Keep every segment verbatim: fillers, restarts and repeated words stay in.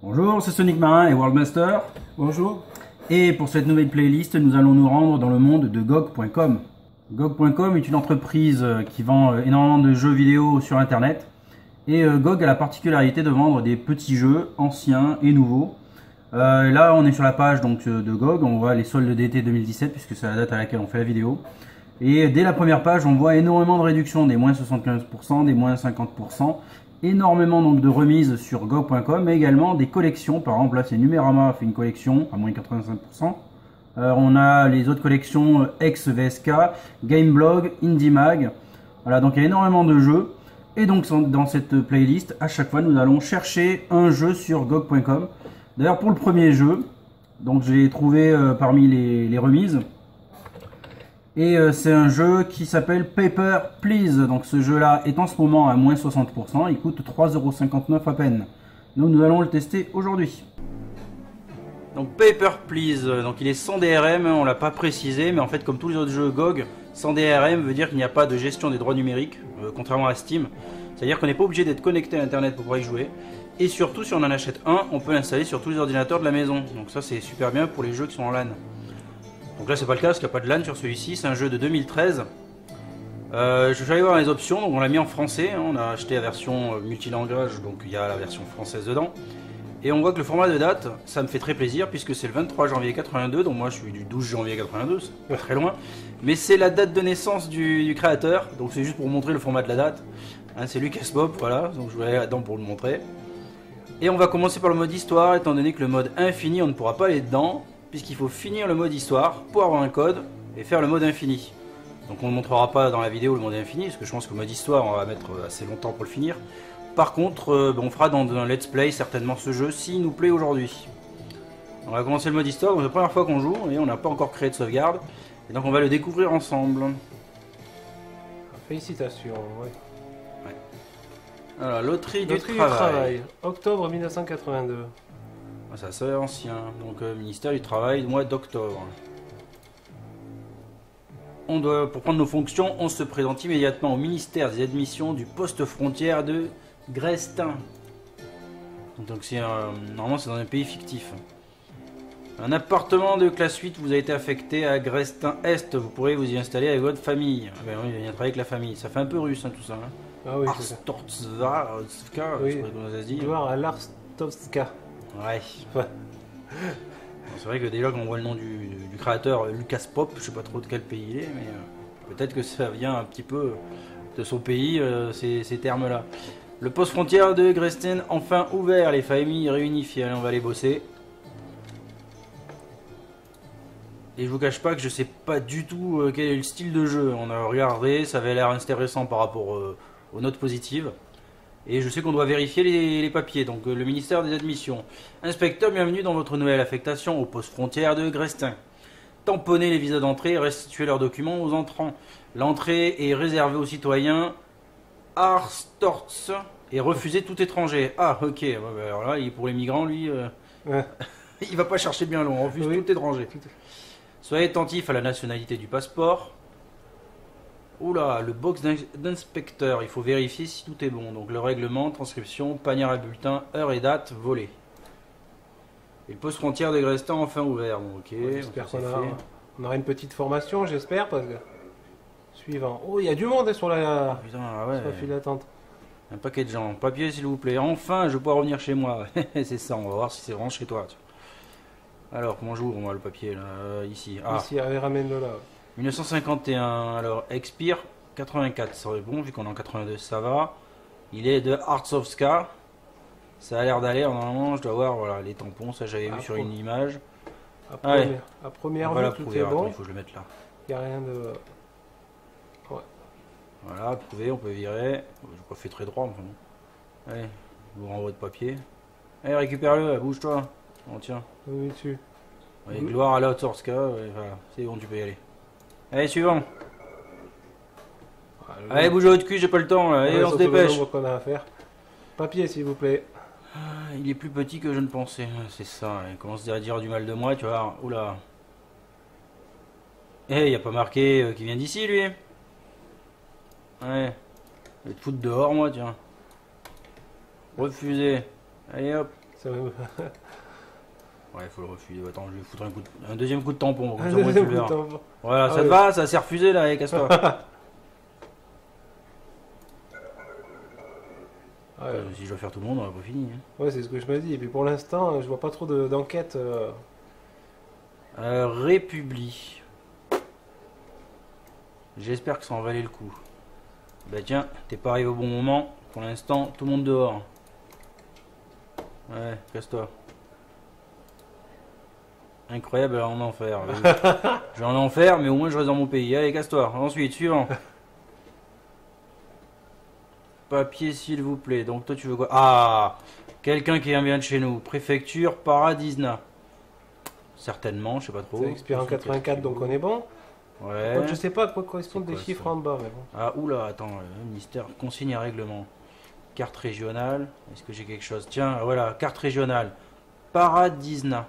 Bonjour, c'est Sonic Marin et Worldmaster. Bonjour. Et pour cette nouvelle playlist, nous allons nous rendre dans le monde de G O G point com. G O G point com est une entreprise qui vend énormément de jeux vidéo sur internet. Et G O G a la particularité de vendre des petits jeux anciens et nouveaux. Euh, là, on est sur la page donc, de G O G, on voit les soldes d'été deux mille dix-sept puisque c'est la date à laquelle on fait la vidéo. Et dès la première page, on voit énormément de réductions, des moins soixante-quinze pour cent, des moins cinquante pour cent. Énormément donc de remises sur G O G point com, mais également des collections. Par exemple, là c'est Numérama a fait une collection à moins quatre-vingt-cinq pour cent. Euh, on a les autres collections ex V S K, Gameblog, IndieMag. Voilà, donc il y a énormément de jeux. Et donc dans cette playlist, à chaque fois nous allons chercher un jeu sur G O G point com. D'ailleurs pour le premier jeu, donc j'ai trouvé euh, parmi les, les remises. Et euh, c'est un jeu qui s'appelle Paper Please. Donc ce jeu là est en ce moment à moins soixante pour cent. Il coûte trois euros cinquante-neuf à peine. Nous, nous allons le tester aujourd'hui. Donc Paper Please, donc il est sans D R M, on l'a pas précisé, mais en fait comme tous les autres jeux G O G, sans D R M veut dire qu'il n'y a pas de gestion des droits numériques, euh, contrairement à Steam. C'est-à-dire qu'on n'est pas obligé d'être connecté à internet pour pouvoir y jouer. Et surtout si on en achète un, on peut l'installer sur tous les ordinateurs de la maison. Donc ça c'est super bien pour les jeux qui sont en LAN. Donc là c'est pas le cas parce qu'il n'y a pas de LAN sur celui-ci, c'est un jeu de deux mille treize. Euh, je suis allé voir les options, donc on l'a mis en français, hein, on a acheté la version multilangage, donc il y a la version française dedans. Et on voit que le format de date, ça me fait très plaisir puisque c'est le vingt-trois janvier quatre-vingt-deux, donc moi je suis du douze janvier quatre-vingt-deux, c'est pas très loin. Mais c'est la date de naissance du, du créateur, donc c'est juste pour montrer le format de la date. Hein, c'est Lucas Bob, voilà, donc je vais aller là-dedans pour le montrer. Et on va commencer par le mode histoire, étant donné que le mode infini on ne pourra pas aller dedans, puisqu'il faut finir le mode histoire pour avoir un code et faire le mode infini. Donc on ne montrera pas dans la vidéo le mode infini, parce que je pense que le mode histoire on va mettre assez longtemps pour le finir. Par contre, euh, on fera dans un let's play certainement ce jeu s'il nous plaît aujourd'hui. On va commencer le mode histoire, c'est la première fois qu'on joue et on n'a pas encore créé de sauvegarde. Et donc on va le découvrir ensemble. Félicitations, ouais. Ouais. Alors, loterie, Loterie du travail. du travail, octobre mille neuf cent quatre-vingt-deux. Ça c'est ancien, donc euh, ministère du travail, mois d'octobre. On doit, pour prendre nos fonctions, on se présente immédiatement au ministère des admissions du poste frontière de Grestin. Donc c'est un, normalement c'est dans un pays fictif. Un appartement de classe huit vous a été affecté à Grestin Est. Vous pourrez vous y installer avec votre famille. Ah ben oui, il vient travailler avec la famille. Ça fait un peu russe hein, tout ça. Hein. Ah oui, c'est ça. Arstortzka, Oui, je sais pas comment ça se dit. Gloire à Larstovska. Ouais. Ouais. C'est vrai que déjà quand on voit le nom du, du créateur Lucas Pop, je sais pas trop de quel pays il est, mais euh, peut-être que ça vient un petit peu de son pays, euh, ces, ces termes-là. Le poste frontière de Grestin enfin ouvert, les familles réunifiées. Allez, on va aller bosser. Et je vous cache pas que je sais pas du tout euh, quel est le style de jeu. On a regardé, ça avait l'air intéressant par rapport euh, aux notes positives. Et je sais qu'on doit vérifier les, les papiers, donc euh, le ministère des admissions. Inspecteur, bienvenue dans votre nouvelle affectation au poste frontière de Grestin. Tamponnez les visas d'entrée et restituez leurs documents aux entrants. L'entrée est réservée aux citoyens Arstorz et refusez tout étranger. Ah ok, ouais, bah, alors là, il est pour les migrants, lui, euh... Ouais. il va pas chercher bien long, on refuse Oui. tout étranger. Soyez attentif à la nationalité du passeport. Oula, le box d'inspecteur, il faut vérifier si tout est bon. Donc le règlement, transcription, panier à bulletin, heure et date, volée. Et le poste frontière de Grestin enfin ouvert. Bon, ok, J'espère qu'on aura, on aura une petite formation, j'espère, parce que... Suivant. Oh, il y a du monde hein, sur la, Putain, ah ouais. sur la file d'attente. Un paquet de gens. Papier s'il vous plaît. Enfin, je vais pouvoir revenir chez moi. C'est ça, on va voir si c'est vraiment chez toi. Alors, comment j'ouvre moi le papier là euh, ici. Ah. Ici, allez, ramène-le là. mille neuf cent cinquante et un, alors expire quatre-vingt-quatre, ça serait bon vu qu'on est en quatre-vingt-deux, ça va. Il est de Artsovska, ça a l'air d'aller, normalement je dois voir voilà, les tampons, ça j'avais vu sur une image. À Ah ouais. première, à première On va vue, tout l'approuver, est attends, bon. il faut que je le mette là. Il n'y a rien de... Ouais. Voilà, approuvé, on peut virer. Je pas fait très droit, enfin bon. Allez, je vous renvoie de papier. Allez, récupère-le, bouge-toi. On tient. Oui, dessus. Ouais, gloire à la Torska, ouais, voilà, c'est bon, tu peux y aller. Allez, suivant. Ah, Allez, bougez votre cul, j'ai pas le temps là. Allez, ouais, on se surtout le dépêche. nombre qu'on a à faire. Papier, s'il vous plaît. Ah, il est plus petit que je ne pensais. C'est ça, il commence à dire du mal de moi, tu vois. Oula. Eh, il n'y a pas marqué euh, qu'il vient d'ici, lui. Ouais. Je vais te foutre dehors, moi, tiens. Refusé. Allez, hop. Ça me- Ouais, faut le refuser. Attends, je vais foutre un, coup de- un deuxième coup de tampon. Comme Un ça, au moins, tu deuxième le verras. coup de tampon. Voilà, Ah ça ouais. te va, ça s'est refusé là, allez, casse-toi. Ouais, Euh, si je dois faire tout le monde, on n'a pas fini. Hein. ouais, c'est ce que je me dis. Et puis pour l'instant, je vois pas trop de- d'enquête. euh, Euh, République. J'espère que ça en valait le coup. Bah tiens, t'es pas arrivé au bon moment. Pour l'instant, tout le monde dehors. Ouais, casse-toi. Incroyable, alors en enfer. Je vais en enfer, mais au moins je reste dans mon pays. Allez, casse-toi. Ensuite, suivant. Papier, s'il vous plaît. Donc toi, tu veux quoi? Ah, quelqu'un qui vient bien de chez nous. Préfecture Paradisna. Certainement, je sais pas trop. Ça expire en quatre-vingt-quatre, donc on est bon. Ouais. Donc, je sais pas à quoi correspondent C'est des quoi, chiffres ça en bas, mais bon. Ah, oula, attends, euh, ministère, consigne et règlement. Carte régionale, est-ce que j'ai quelque chose? Tiens, voilà, carte régionale. Paradisna.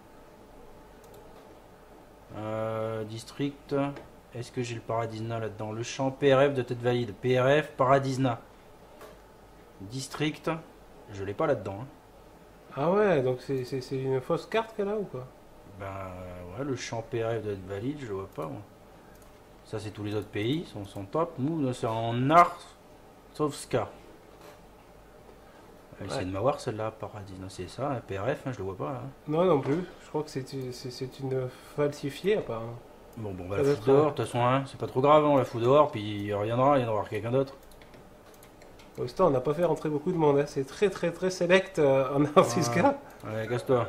Euh, district, est-ce que j'ai le Paradisna là-dedans? Le champ P R F de tête valide. P R F, Paradisna. District, je l'ai pas là-dedans. Hein. Ah ouais, donc c'est c'est- c'est une fausse carte qu'elle a ou quoi? Ben, ouais, le champ P R F de tête valide, je le vois pas, moi. Ça, c'est tous les autres pays, sont, sont top. Nous, c'est en Arsovska. Elle essaie Ouais. de m'avoir celle-là, Paradis. Non, c'est ça, un P R F, hein, je le vois pas là. Non, non plus. Je crois que c'est c'est- c'est une falsifiée, apparemment. Bon, bon, on va Ça la doit foutre être, dehors, de toute façon, hein, c'est pas trop grave, hein, on la fout dehors, puis il reviendra, il viendra voir quelqu'un d'autre. Pour l'instant, on n'a pas fait rentrer beaucoup de monde. Hein. C'est très, très, très select euh, en Arsiska. Allez, casse-toi.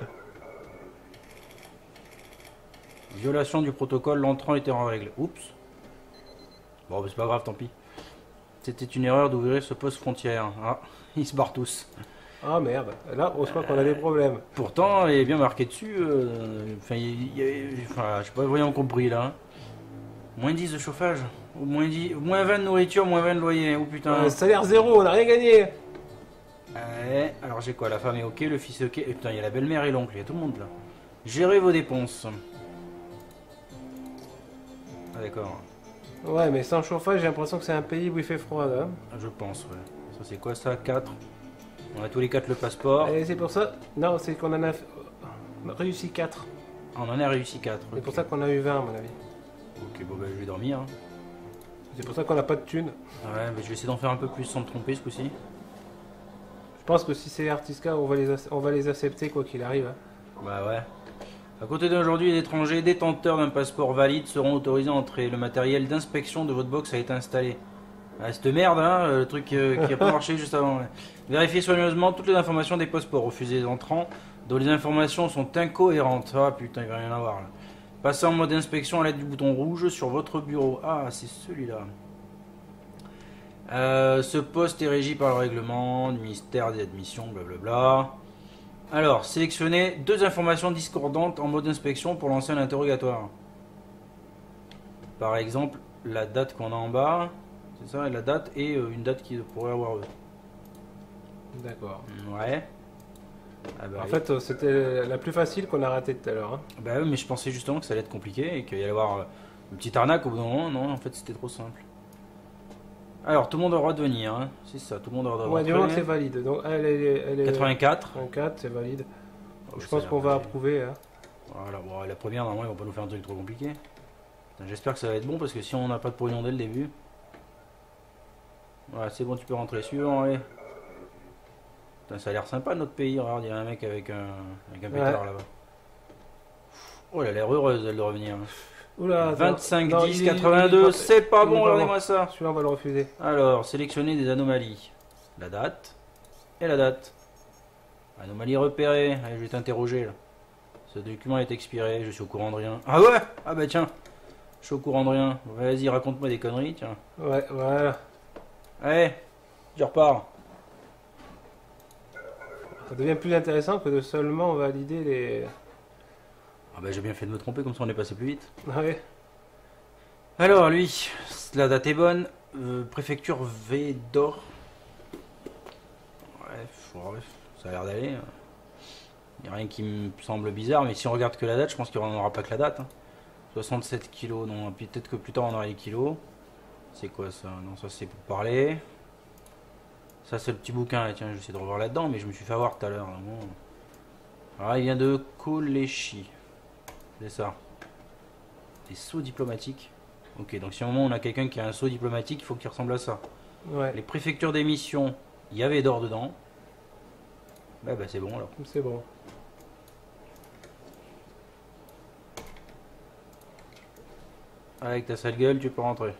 Violation du protocole, l'entrant était en règle. Oups. Bon, bah, c'est pas grave, tant pis. C'était une erreur d'ouvrir ce poste frontière. Ah, ils se barrent tous. Ah merde. Là, on se croit qu'on a des problèmes. Pourtant, il est bien marqué dessus. euh, Enfin, il y a- enfin, je sais pas, voyons compris là. Moins dix de chauffage. Ou moins, dix, moins vingt de nourriture, moins vingt de loyer. Oh putain. Euh, salaire zéro, on n'a rien gagné. Ouais, alors j'ai quoi? La femme est ok, le fils est ok. Et putain, il y a la belle-mère et l'oncle, il y a tout le monde là. Gérez vos dépenses. Ah d'accord, Ouais, mais sans chauffage, j'ai l'impression que c'est un pays où il fait froid. Là. je pense, ouais. Ça c'est quoi ça? quatre. On a tous les quatre le passeport. Et c'est pour ça. Non, c'est qu'on en a, fait- on a réussi quatre. On en a réussi quatre. C'est pour ça qu'on a eu vingt, à mon avis. Ok, bon bah je vais dormir. Hein. C'est pour ça qu'on n'a pas de thunes. Ouais, mais je vais essayer d'en faire un peu plus sans me tromper ce coup-ci. Je pense que si c'est Artiska, on va les, ac- on va les accepter quoi qu'il arrive. hein. Bah ouais. À côté d'aujourd'hui, les étrangers détenteurs d'un passeport valide seront autorisés à entrer. Le matériel d'inspection de votre box a été installé. Ah, cette merde, hein, le truc euh, qui a pas marché juste avant. Ouais. Vérifiez soigneusement toutes les informations des passeports. Refusez les entrants dont les informations sont incohérentes. Ah putain, il va rien avoir là. Passez en mode inspection à l'aide du bouton rouge sur votre bureau. Ah, c'est celui-là. Euh, ce poste est régi par le règlement du ministère des admissions, blablabla. Alors, sélectionnez deux informations discordantes en mode inspection pour lancer un interrogatoire. Par exemple, la date qu'on a en bas, c'est ça, la date et euh, une date qui pourrait avoir eux. D'accord. Ouais. Ah bah, En oui. fait, euh, c'était la plus facile qu'on a ratée tout à l'heure. hein. Bah oui, mais je pensais justement que ça allait être compliqué et qu'il y allait y avoir euh, une petite arnaque au bout d'un moment. Non, en fait, c'était trop simple. Alors, tout le monde a le droit de venir, hein. C'est ça, tout le monde a le droit de Ouais, du moment que c'est rentrer. valide. Donc, elle est, elle est quatre-vingt-quatre. quatre, c'est valide. Oh, Je ça a pense l'air qu'on va validé. approuver. hein. Voilà, bon, la première, normalement, ils vont pas nous faire un truc trop compliqué. Putain, j'espère que ça va être bon parce que si on n'a pas de pognon dès le début. Voilà, c'est bon, tu peux rentrer. Suivant, allez. Putain, ça a l'air sympa notre pays. Regarde, il y a un mec avec un, avec un Ouais. pétard là-bas. Oh, elle a l'air heureuse, elle, de revenir. Oula, attends. vingt-cinq, Non, dix, il est- quatre-vingt-deux, il est pas- c'est pas il est bon, pas regardez-moi ça. Celui-là, on va le refuser. Alors, sélectionnez des anomalies. La date et la date. Anomalie repérée. Allez, je vais t'interroger là. Ce document est expiré, je suis au courant de rien. Ah ouais? Ah bah tiens, je suis au courant de rien. Vas-y, raconte-moi des conneries, tiens. Ouais, voilà. Allez, je repars. Ça devient plus intéressant que de seulement valider les. Ah bah j'ai bien fait de me tromper, comme ça on est passé plus vite. Ouais. Alors lui, la date est bonne. Euh, préfecture V d'or. Bref, bref, ça a l'air d'aller. Il n'y a rien qui me semble bizarre, mais si on regarde que la date, je pense qu'il n'y en aura pas que la date. hein. soixante-sept kilos, non, puis peut-être que plus tard on aura les kilos. C'est quoi ça? Non, ça c'est pour parler. Ça c'est le petit bouquin, là. Tiens, je vais essayer de revoir là-dedans, mais je me suis fait avoir tout à l'heure. là. Bon. Ah, il vient de Kolechi. C'est ça. Des sceaux diplomatiques. Ok, donc si à un moment on a quelqu'un qui a un sceau diplomatique, il faut qu'il ressemble à ça. Ouais. Les préfectures d'émission, il y avait d'or dedans. Bah, bah c'est bon alors. C'est bon. Avec ta sale gueule, tu peux rentrer.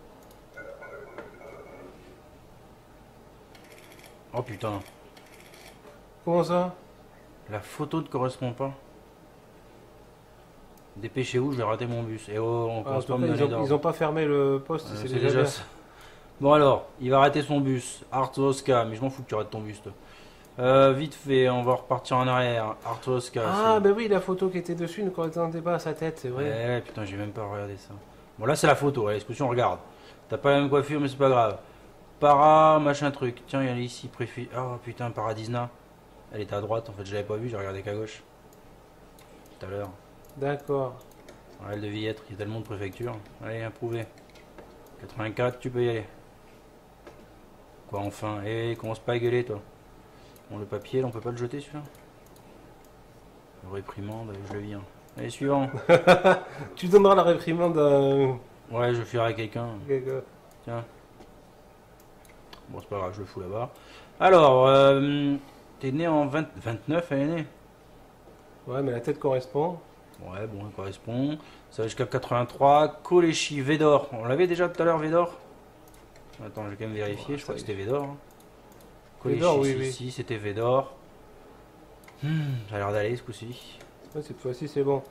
Oh putain, Comment ça? la photo ne correspond pas. Dépêchez-vous, je vais rater mon bus. Et oh, on Ah, en commence tout pas à cas, me ils, donner ont, d'or. ils ont pas fermé le poste, Euh, c'est c'est déjà, déjà bien. ça. Bon alors, il va rater son bus. Artoska, mais je m'en fous que tu rates ton bus. toi. Euh, vite fait, on va repartir en arrière. Artoska. Ah, c'est- bah oui, la photo qui était dessus ne correspondait pas à sa tête, c'est vrai. Ouais, putain, j'ai même pas regardé ça. Bon, là, c'est la photo. Allez, discussion, on regarde. T'as pas la même coiffure, mais c'est pas grave. Para, machin truc. Tiens, il y en a ici, préfi. Oh putain, Paradisna. Elle était à droite, en fait, je l'avais pas vue, j'ai regardé qu'à gauche. Tout à l'heure. D'accord. Ouais, elle devait y être, il y a tellement de préfectures. Allez, approuvé. quatre-vingt-quatre, tu peux y aller. Quoi, enfin? Eh, commence pas à gueuler, toi. Bon, le papier, là, on peut pas le jeter, celui-là? Le réprimande, allez, je le viens. Allez, suivant. Tu donneras la réprimande à Ouais, je fuirai quelqu'un. quelqu'un. Tiens. Bon, c'est pas grave, je le fous là-bas. Alors, euh, t'es né en vingt... vingt-neuf, elle est née? Ouais, mais la tête correspond. Ouais, bon, elle correspond. Ça va jusqu'à quatre-vingt-trois. Kolechi, Védor. On l'avait déjà tout à l'heure, Védor? Attends, je vais quand même vérifier. Ouais, je crois que ça c'était Védor. hein. Védor, Kolechi, oui, si, oui. si, c'était Védor. Hmm, ça a l'air d'aller ce coup-ci. Ouais, cette fois-ci, c'est bon.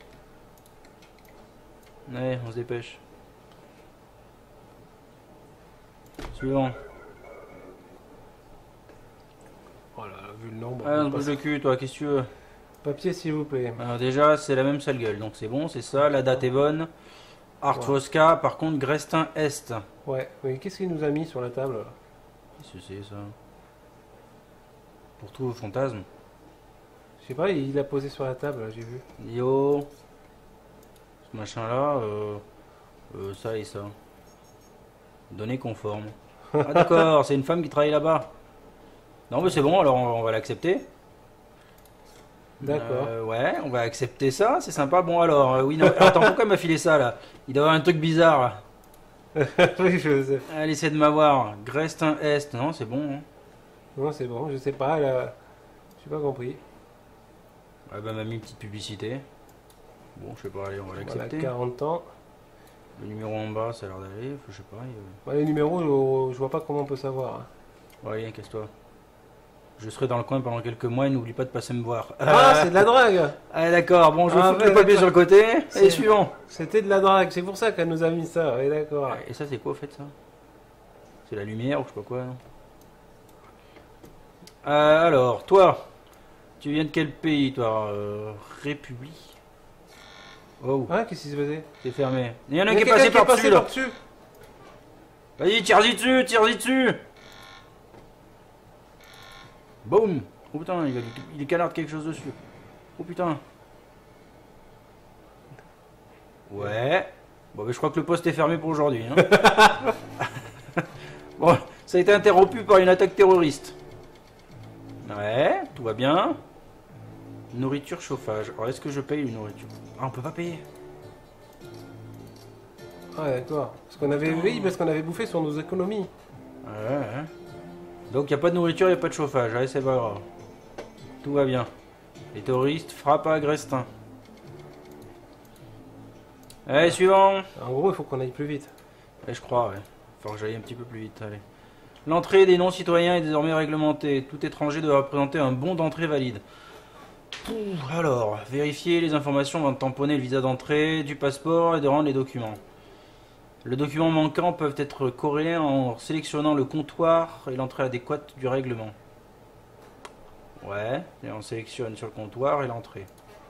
Allez, on se dépêche. Suivant. Voilà, vu le nombre. Ah, on on se passe. bouge le cul, toi, qu'est-ce que tu veux? Papier, s'il vous plaît. Alors, déjà, c'est la même sale gueule, donc c'est bon, c'est ça. La date est bonne. Artvoska, par contre, Grestin Est. Ouais, mais qu'est-ce qu'il nous a mis sur la table là? Qu'est-ce que c'est ça? Pour tout vos fantasmes. Je sais pas, il a posé sur la table, là, j'ai vu. Yo. Ce machin là, euh, euh, ça et ça. Données conformes. Ah d'accord, c'est une femme qui travaille là-bas. Non mais c'est bon, alors on, on va l'accepter. D'accord. Euh, ouais, on va accepter ça, c'est sympa. Bon alors, euh, oui, non, attends, pourquoi il m'a filé ça là? Il doit y avoir un truc bizarre là. Oui, je sais. Elle essaie de m'avoir. Grestin Est, non c'est bon. Hein. Non, c'est bon, je sais pas, elle a... j'ai pas compris. Ouais, bah, elle m'a mis une petite publicité. Bon, je sais pas, allez, on va Voilà, l'accepter. quarante ans. Le numéro en bas, ça a l'air d'aller, je sais pas. Il... Ouais, les numéros, je, je vois pas comment on peut savoir. hein. Ouais, casse-toi. Je serai dans le coin pendant quelques mois et n'oublie pas de passer me voir. Ah, c'est de la drague! Ah d'accord, bon je vais Ah, foutre ouais, le papier sur d'accord. le côté. C'est- Et suivant. C'était de la drague, c'est pour ça qu'elle nous a mis ça, oui, d'accord. Et ça c'est quoi au fait ça? C'est la lumière ou je sais pas quoi. non Euh, alors, toi, tu viens de quel pays toi? euh, République. Oh, Hein, qu'est-ce qui se passait? c'est fermé. Il y en a Il y un qui a est quelqu'un passé par-dessus là. par-dessus. Vas-y, tire-y dessus, tire-y dessus. Boum. Oh putain, il, a, il canarde quelque chose dessus. Oh putain. Ouais. Bon, mais je crois que le poste est fermé pour aujourd'hui. Hein. Bon, ça a été interrompu par une attaque terroriste. Ouais, tout va bien. Nourriture, chauffage. Alors, est-ce que je paye une nourriture? Ah, on peut pas payer. Ah, d'accord. Parce qu'on avait, oui, parce qu'on avait bouffé sur nos économies. Ouais, ouais. Donc, il n'y a pas de nourriture, il n'y a pas de chauffage. Allez, c'est pas grave. Tout va bien. Les terroristes frappent à Grestin. Allez, suivant. En gros, il faut qu'on aille plus vite. Ouais, je crois, ouais. Faut que j'aille un petit peu plus vite, allez. L'entrée des non-citoyens est désormais réglementée. Tout étranger doit présenter un bon d'entrée valide. Pouh, alors, vérifier les informations avant de tamponner le visa d'entrée, du passeport et de rendre les documents. Les documents manquants peuvent être corrélés en sélectionnant le comptoir et l'entrée adéquate du règlement. Ouais, et on sélectionne sur le comptoir et l'entrée.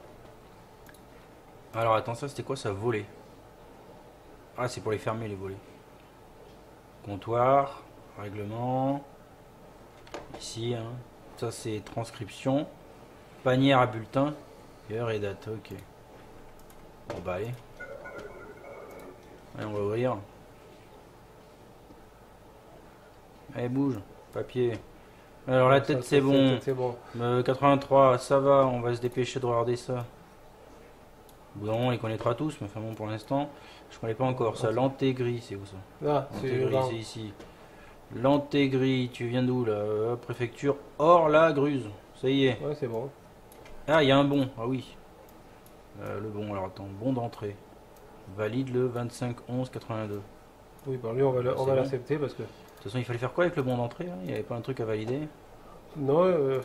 Alors attends, ça c'était quoi ça? Voler. Ah, c'est pour les fermer les volets. Comptoir, règlement. Ici, hein. Ça c'est transcription. Panière à bulletin. Heure et date, ok. Bon bah allez. Allez, on va ouvrir. Allez, bouge. Papier. Alors la Ça, tête ça, c'est ça, bon. tête, c'est bon. Euh, quatre-vingt-trois, ça va, on va se dépêcher de regarder ça. Bon, on les connaîtra tous, mais enfin bon pour l'instant, je connais pas encore ça. L'Antégris, c'est où ça? Là, c'est L'Antégris, dans- c'est ici. L'Antégris, tu viens d'où là? Euh, Préfecture hors la Gruse. Ça y est. Ouais, c'est bon. Ah, il y a un bon, ah oui. Euh, le bon, alors attends, bon d'entrée. Valide le vingt-cinq onze quatre-vingt-deux. Oui, bah lui, on va le- on C'est va bon. l'accepter parce que. De toute façon, il fallait faire quoi avec le bon d'entrée là? Il n'y avait pas un truc à valider? Non, euh,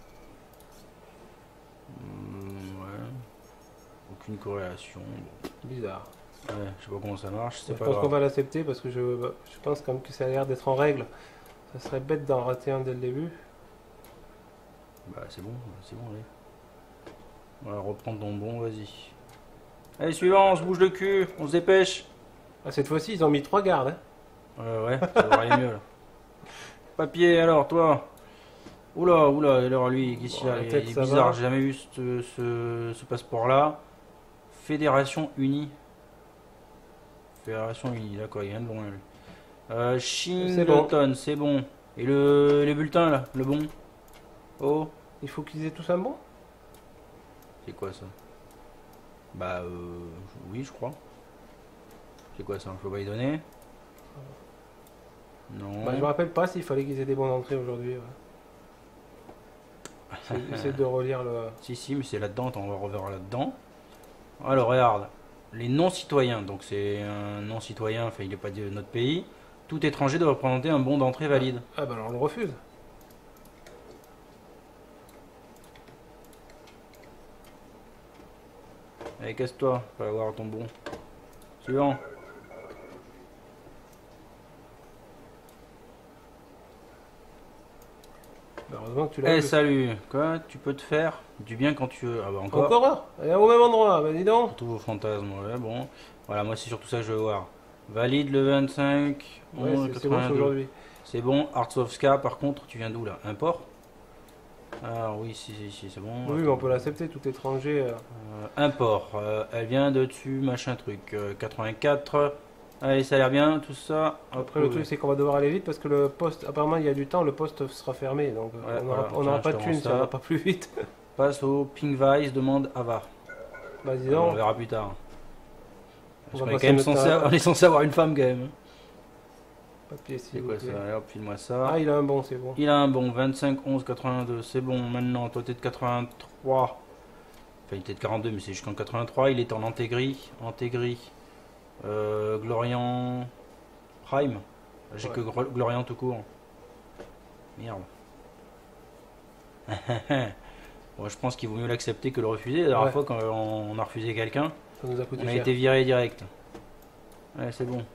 Hmm, ouais. Aucune corrélation. Bon. bizarre. Ouais, je sais pas comment ça marche, Je c'est pas pense qu'on grave. va l'accepter parce que je, je pense quand même que ça a l'air d'être en règle. Ça serait bête d'en rater un dès le début. Bah c'est bon, c'est bon, allez. Voilà, reprends ton bon, vas-y. Allez, suivant, on se bouge le cul, on se dépêche. Ah, cette fois-ci, ils ont mis trois gardes. Hein. Euh, ouais, ça devrait aller mieux là. Papier, alors, toi. Oula, oula, alors lui, qu'est-ce qu'il Bon, a? la Il tête, est ça bizarre, va. j'ai jamais vu ce, ce, ce passeport-là. Fédération Unie. Fédération Unie, d'accord, il vient de loin lui. Euh, Shingleton, c'est bon. Et le, les bulletins là, le bon. Oh, Il faut qu'ils aient tous un bon. c'est quoi ça? Bah, euh, oui, je crois. C'est quoi ça? Je peux pas y donner? Non. Bah, je me rappelle pas s'il fallait qu'ils aient des bons d'entrée aujourd'hui. Ouais. C'est- Essaie de relire le. Si, si, mais c'est là-dedans, attends, on va revoir là-dedans. Alors, regarde. Les non-citoyens, donc c'est un non-citoyen, enfin, il n'est pas de notre pays. Tout étranger doit présenter un bon d'entrée valide. Ah, bah alors on le refuse. Allez, casse-toi, va avoir ton bon. Suivant. Bah, heureusement que tu l'as Eh, vu. salut. Quoi? Tu peux te faire du bien quand tu veux. Ah bah encore. Encore un. Et au même endroit, bah dis donc. Tous vos fantasmes, ouais, bon. Voilà, moi c'est surtout ça que je veux voir. Valide le vingt-cinq, Ouais, onze, c'est- c'est bon, c'est quatre-vingt-deux. aujourd'hui. C'est bon, Artsovska, par contre, tu viens d'où là? Import? Ah oui, si, si, si, c'est bon. Oui, mais on peut l'accepter, tout étranger. euh. Euh, import, euh, elle vient de dessus, machin truc. Euh, quatre-vingt-quatre. Allez, ça a l'air bien, tout ça. Après, le truc, c'est qu'on va devoir aller vite parce que le poste, apparemment, il y a du temps, le poste sera fermé. Donc, euh, Ouais, on n'aura voilà, on n'aura tiens, pas je de te thunes rends si ça. on va pas plus vite. Passe au Pingvice, demande Ava. Bah, dis Euh, on donc. verra plus tard. On Je va crois passer quand même notre censé, temps. on est censé avoir une file quand même. Papier, C'est s'il vous quoi plaît. ça? Allez, hop, file-moi ça. Ah, il a un bon, c'est bon. Il a un bon, vingt-cinq, onze, quatre-vingt-deux, c'est bon. Maintenant, toi t'es de quatre-vingt-trois. Enfin, il était de quarante-deux, mais c'est jusqu'en quatre-vingt-trois. Il est en Antégris. Antégris. Euh, Glorian. Prime. J'ai Ouais. que Gro- Glorian tout court. Merde. Bon, je pense qu'il vaut mieux l'accepter que le refuser. La dernière Ouais. fois, quand on on a refusé quelqu'un, Ça nous a coûté on a cher. été viré direct. Ouais, c'est bon.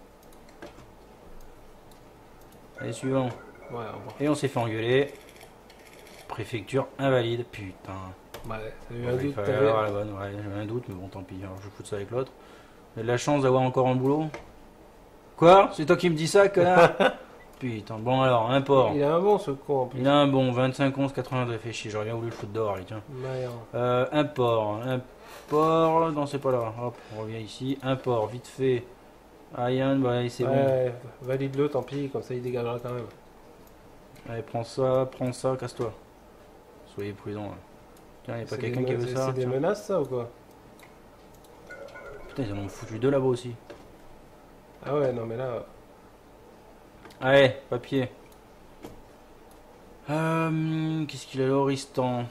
Allez, suivant. Ouais, bon. Et on s'est fait engueuler. Préfecture invalide. Putain. Ouais, t'as eu Ouais, un il doute, fallait t'avais- avoir la bonne. Ouais, j'avais un doute, mais bon, tant pis. Alors, je fous ça avec l'autre. J'ai de la chance d'avoir encore un boulot. Quoi? C'est toi qui me dis ça, connard? Putain. Bon, alors, un port. Il a un bon, ce con, en plus. Il a un bon. vingt-cinq, onze, quatre-vingt-deux. Fait chier. J'aurais bien voulu le foutre dehors, allez, tiens. Merde. Euh, un port. Un port. Non, c'est pas là. Hop, on revient ici. Un port, vite fait. Ayan, bah, c'est bon. Ouais, valide-le, tant pis, comme ça il dégagera quand même. Allez, prends ça, prends ça, casse-toi. Soyez prudents. là. Tiens, y'a pas C'est quelqu'un des qui me- veut c'est- ça? C'est des Tiens. menaces, ça, ou quoi? Putain, ils en ont foutu deux là-bas aussi. Ah ouais, non, mais là... Allez, papier. Euh, Qu'est-ce qu'il a là? Oristan.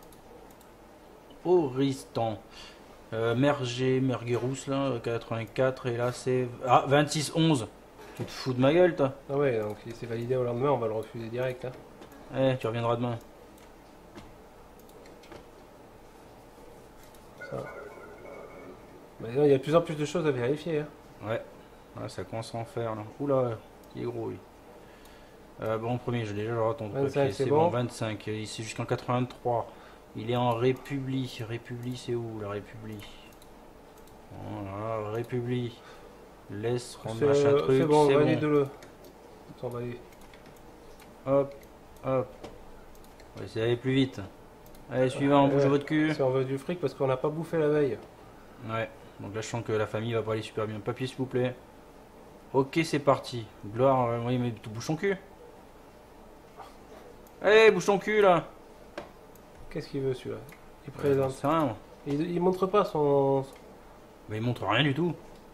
Oristan. Euh, Merger, Mergerous là, quatre-vingt-quatre. Et là c'est. Ah, vingt-six, onze. Tu te fous de ma gueule, toi? Ah ouais, donc si c'est validé au lendemain, on va le refuser direct. Hein. Eh, tu reviendras demain. Ça. Mais non, il y a de plus en plus de choses à vérifier. Hein. Ouais. Ouais, ça commence à en faire là. Oula, il est gros lui. Euh, bon, premier, j'ai déjà le ton vingt-cinq, papier. c'est C'est bon. bon, vingt-cinq. Il c'est jusqu'en quatre-vingt-trois. Il est en République. République, c'est où la République? Voilà, République. Laisse rendre C'est machin euh, truc. c'est bon, c'est valide-le. On va aller. Hop, hop. On va essayer d'aller plus vite. Allez, suivant, Ouais, bougez ouais. votre cul. Si on veut du fric parce qu'on n'a pas bouffé la veille. Ouais, donc là je sens que la famille va pas aller super bien. Papier s'il vous plaît. Ok, c'est parti. Gloire, euh, oui, mais tu bouges ton cul. Allez, bouge ton cul là. Qu'est-ce qu'il veut celui-là? Il Ouais, présente. c'est rien. Moi. Il, il montre pas son. Mais il montre rien du tout.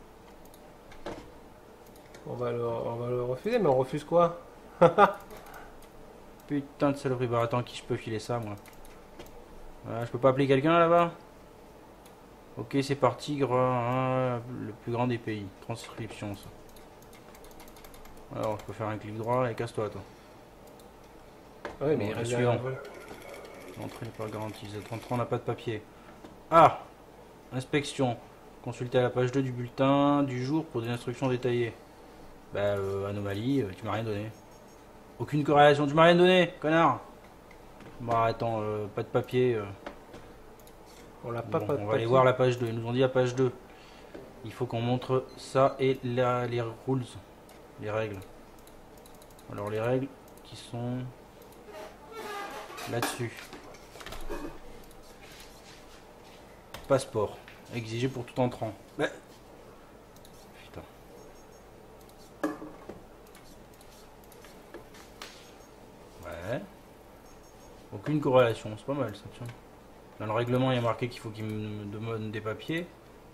On va le, on va le refuser, mais on refuse quoi? Putain de saloperie. Bah attends, qui je peux filer ça moi? Voilà, je peux pas appeler quelqu'un là-bas? Ok, c'est parti, gras, hein, le plus grand des pays. Transcription, ça. Alors, je peux faire un clic droit et casse-toi, toi. Ouais, Bon, mais il le reste suivant. L'entrée n'est pas garantie. Z trente-trois, on n'a pas de papier. Ah! Inspection. Consultez la page deux du bulletin du jour pour des instructions détaillées. Bah, euh, anomalie, euh, tu m'as rien donné. Aucune corrélation, tu m'as rien donné, connard! Bah, attends, euh, pas de papier. euh. On l'a pas, Bon, pas de on va aller papier. voir la page deux. Ils nous ont dit la page deux. Il faut qu'on montre ça et la- les rules, les règles. Alors les règles qui sont là-dessus. Passeport exigé pour tout entrant. Bah. Putain. Ouais. Aucune corrélation, c'est pas mal ça. Tiens. Dans le règlement, il y a marqué qu'il faut qu'il me demande des papiers.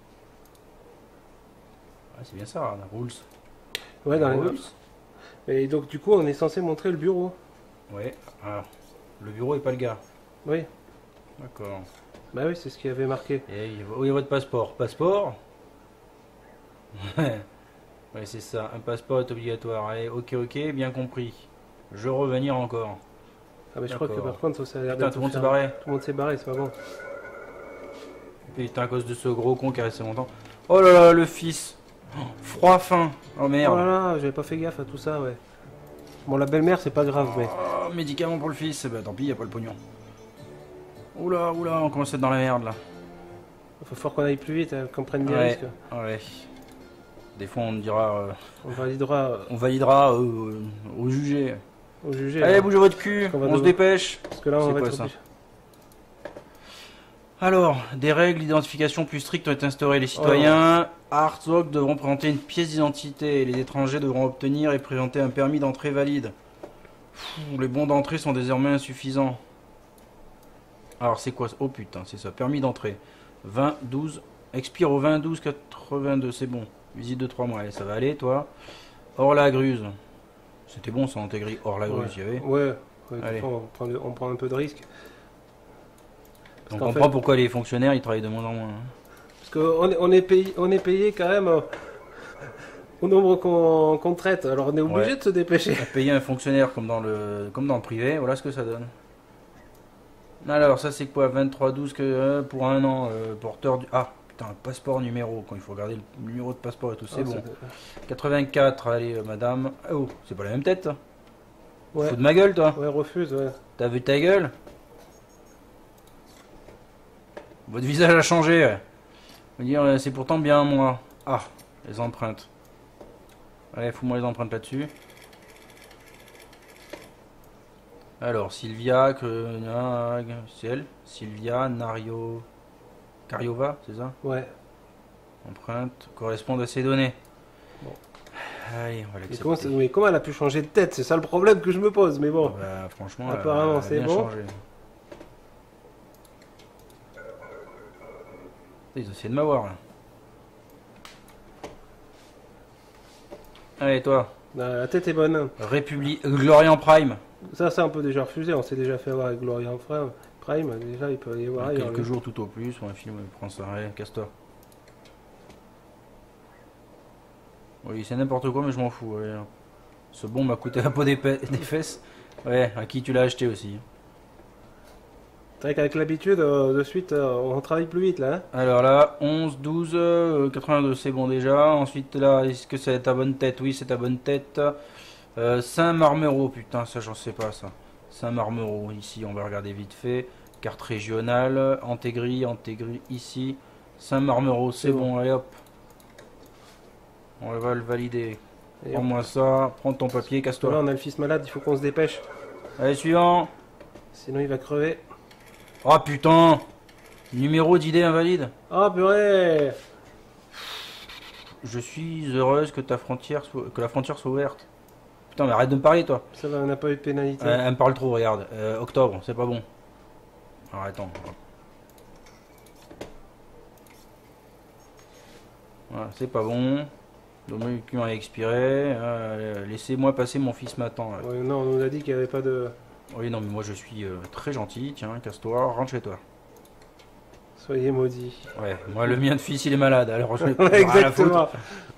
Ah, c'est bien ça, la rules. Ouais, dans les rules. Et donc, du coup, on est censé montrer le bureau. Ouais, alors, le bureau est pas le gars. Oui. D'accord. Bah oui, c'est ce qu'il y avait marqué. Et où est votre passeport? Passeport? Ouais, ouais c'est ça, un passeport est obligatoire. Allez, ok, ok, bien compris. Je revenir encore. Ah, mais je crois que D'accord. par contre, ça a l'air Putain, d'être tout le monde s'est fermé. barré. Tout le monde s'est barré, c'est pas bon. Putain, à cause de ce gros con qui a resté longtemps. Oh là là, le fils. Oh, froid, faim. Oh Oh merde. là là, j'avais pas fait gaffe à tout ça, ouais. Bon, la belle-mère, c'est pas grave, mais. Oh, médicaments pour le fils. Bah tant pis, y a pas le pognon. Oula, oula, on commence à être dans la merde là. Il faut fort qu'on aille plus vite, hein, qu'on prenne des Ouais, risques. ouais. Des fois on dira, euh, On validera euh, on validera euh, au jugé. au jugé. Allez, hein, bougez votre cul, Qu'on va on se devoir- dépêche. parce que là, on c'est va quoi, être ça obligé. Alors, des règles d'identification plus strictes ont été instaurées. Les citoyens Herzog devront présenter une pièce d'identité. Les étrangers devront obtenir et présenter un permis d'entrée valide. Pfff, les bons d'entrée sont désormais insuffisants. Alors, c'est quoi? Oh putain, c'est ça. Permis d'entrée. vingt douze. Expire au vingt douze quatre-vingt-deux. C'est bon. Visite de trois mois. Allez, ça va aller, toi. Hors la gruse. C'était bon, ça, intégrer hors la gruse, il y avait. Ouais, ouais, Allez. des fois, on, prend, on prend un peu de risque. On qu'en comprend fait- pourquoi les fonctionnaires, ils travaillent de moins en moins. hein. Parce qu'on est, on est, payé, on est payé quand même euh, au nombre qu'on qu'on traite. Alors, on est obligé Ouais. de se dépêcher. À payer un fonctionnaire comme dans le comme dans le privé, voilà ce que ça donne. Alors ça c'est quoi? Vingt-trois douze que euh, pour un an, euh, porteur du... Ah putain, passeport numéro, quand il faut regarder le numéro de passeport et tout, c'est Ah, bon. quatre-vingt-quatre, allez euh, madame. Oh, c'est pas la même tête, toi. Ouais. Fous de ma gueule, toi. Ouais, refuse, ouais. T'as vu ta gueule? Votre visage a changé. Ouais. Je veux dire, euh, c'est pourtant bien moi. Ah, les empreintes. Allez, fous-moi les empreintes là-dessus. Alors, Sylvia, que... ah, c'est elle. Sylvia Nario... Kariova, c'est ça? Ouais. Empreinte correspondent à ces données. Bon. Allez, on va Et comment, ça- l'accepter. mais comment elle a pu changer de tête? C'est ça le problème que je me pose, mais bon. Bah, franchement, Apparemment, elle a c'est bien bon. changé. Ils ont essayé de m'avoir là. Allez, toi, La, la tête est bonne. hein. République Glorian Prime. Ça, ça, on peut déjà refuser. On s'est déjà fait avoir avec Gloria Prime. Prime, déjà, il peut y avoir Dans ailleurs, quelques lui. jours tout au plus, on va filmer, prends ça, allez, casse-toi. Oui, c'est n'importe quoi, mais je m'en fous. Ouais. Ce bon m'a coûté la peau des, pe- des fesses. Ouais, à qui tu l'as acheté aussi. C'est vrai qu'avec l'habitude, euh, de suite, euh, on travaille plus vite là. Hein. Alors là, onze, douze, euh, quatre-vingt-deux, c'est bon déjà. Ensuite là, est-ce que c'est ta bonne tête? Oui, c'est ta bonne tête. Euh, Saint-Marmero, putain, ça j'en sais pas ça. Saint-Marmero, ici, on va regarder vite fait. Carte régionale, Antégri, Antégri, ici. Saint-Marmero, c'est C'est bon. bon. Allez hop. On va le valider. Et Prends-moi ça, prends ton papier, Là, casse-toi. on a le fils malade, il faut qu'on se dépêche. Allez, suivant. Sinon, il va crever. Oh putain. Numéro d'idée invalide. Oh purée! Je suis heureuse que ta frontière soit, que la frontière soit ouverte. Putain, mais arrête de me parler, toi. Ça va, on n'a pas eu de pénalité. Euh, elle me parle trop, regarde. Euh, octobre, c'est pas bon. Alors, attends. Voilà, c'est pas bon. Le document a expiré. Euh, Laissez-moi passer, mon fils m'attend. là. Ouais, non, on nous a dit qu'il n'y avait pas de... Oui, non, mais moi je suis euh, très gentil. Tiens, casse-toi, rentre chez toi. Soyez maudits. Ouais, moi le mien de fils il est malade, alors je vais Ouais, rien à foutre. exactement.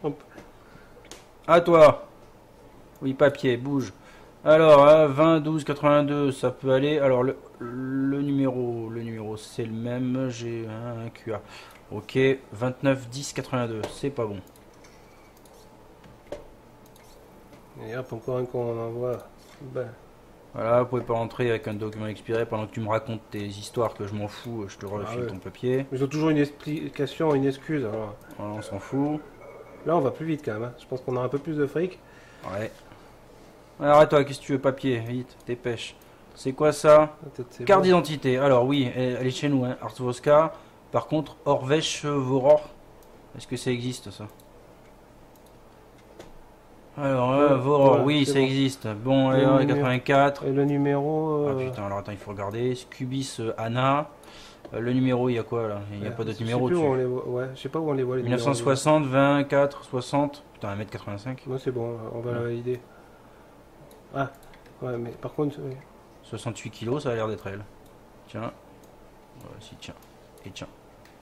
À toi. Oui, papier, bouge. Alors, hein, vingt, douze, quatre-vingt-deux, ça peut aller. Alors, le, le numéro, le numéro c'est le même. J'ai un Q A. Ok, vingt-neuf, dix, quatre-vingt-deux, c'est pas bon. Et hop, encore un qu'on envoie. Ben, Voilà, vous pouvez pas rentrer avec un document expiré pendant que tu me racontes tes histoires que je m'en fous. Je te refile Ah ouais. ton papier. ils ont toujours une explication, une excuse. Alors. Voilà, on s'en fout. Là, on va plus vite quand même. hein. Je pense qu'on a un peu plus de fric. Ouais. Arrête-toi, qu'est-ce que tu veux, papier? Vite, dépêche. C'est quoi ça? Peut-être c'est Carte bon. d'identité. Alors oui, elle, elle est chez nous, hein. Artsvoska. Par contre, Orvech Voror. Est-ce que ça existe ça? Alors, euh, Ouais, Voror, ouais, oui, c'est ça bon. existe. Bon, Le alors, numéro. quatre-vingt-quatre. Et le numéro... Ah euh, putain, alors attends, il faut regarder. Scubis euh, Anna. Euh, le numéro, il y a quoi là? Il n'y a ouais, pas d'autre je sais numéro plus où on dessus. les voit. Ouais, je sais pas où on les voit les mille neuf cent numéros. soixante, vingt-quatre, soixante. Putain, un mètre quatre-vingt-cinq. Moi c'est bon, on va Ouais. la valider. Ah, ouais, mais par contre... ouais. soixante-huit kilos, ça a l'air d'être elle. Tiens. Voici, tiens. Et tiens.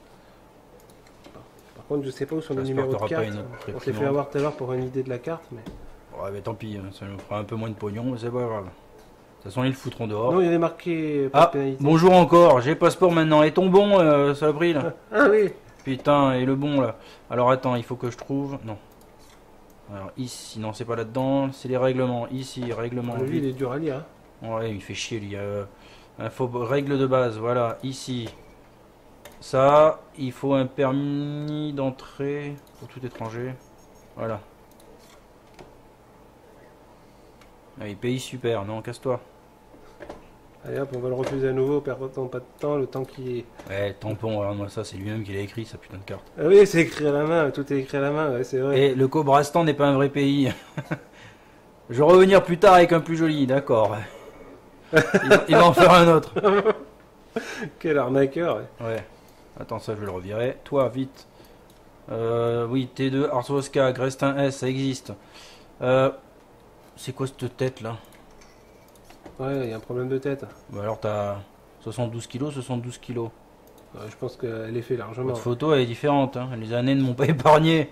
Par contre, je sais pas où sont les J'espère numéros que de t'auras pas carte. une autre On s'est imprimante. fait avoir tout à l'heure pour une idée de la carte, mais... Ouais, mais tant pis, hein, ça nous fera un peu moins de pognon, mais c'est pas grave. De toute façon, ils le foutront dehors. Non, il y avait marqué pas Ah, de pénalité. bonjour encore, j'ai le passeport maintenant. Et ton bon, euh, saloperie là? Ah oui. Putain, et le bon là. Alors attends, il faut que je trouve. Non. Alors ici, non, c'est pas là-dedans, c'est les règlements. Ici, règlement. Lui, il est dur à lire. Hein. Ouais, il fait chier lui. Euh, info, règles de base, voilà, ici. Ça, il faut un permis d'entrée pour tout étranger. Voilà. Allez, pays super, non, casse-toi. Allez hop, on va le refuser à nouveau, perdons pas de temps, le temps qui est... Ouais, tampon, regarde-moi ça, c'est lui-même qui l'a écrit, sa putain de carte. Ah oui, c'est écrit à la main, tout est écrit à la main, ouais, c'est vrai. Et le Cobrastan n'est pas un vrai pays. Je vais revenir plus tard avec un plus joli, d'accord. Il, va- il va en faire un autre. Quel arnaqueur. Ouais. Ouais. Attends, ça je vais le revirer. Toi, vite. Euh, oui, T deux, Artsvoska, Grestin S, ça existe. Euh, c'est quoi cette tête là? Ouais, il y a un problème de tête. Bah alors t'as soixante-douze kilos, soixante-douze kilos. Ouais, je pense qu'elle est fait largement. Votre photo elle est différente, hein. Les années ne m'ont pas épargné.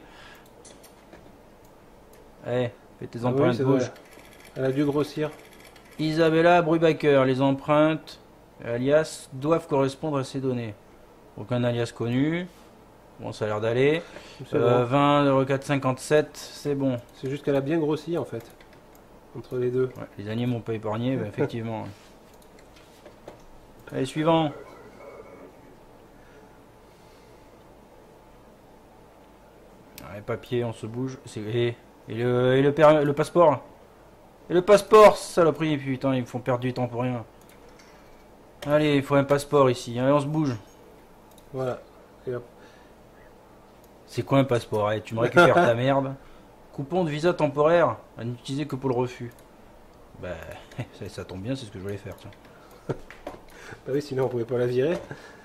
Eh, fais tes Ah oui, empreintes, c'est bouge. vrai. Elle a dû grossir. Isabella Brubaker, les empreintes alias doivent correspondre à ces données. Aucun alias connu. Bon, ça a l'air d'aller. C'est Euh, bon. vingt zéro quatre cinquante-sept, c'est bon. C'est juste qu'elle a bien grossi en fait. Entre les deux. Ouais, les années m'ont pas épargné, bah, effectivement. Allez, suivant. Ouais, papier, on se bouge. C'est- Et, et le, et le, per- le passeport. Et le passeport, saloperie, putain, ils me font perdre du temps pour rien. Allez, il faut un passeport ici. Allez, on se bouge. Voilà. Et hop. C'est quoi un passeport? Allez, tu me récupères ta merde. Coupon de visa temporaire à n'utiliser que pour le refus. Bah, ça, ça tombe bien, c'est ce que je voulais faire. Tiens. Bah oui, sinon on pouvait pas la virer.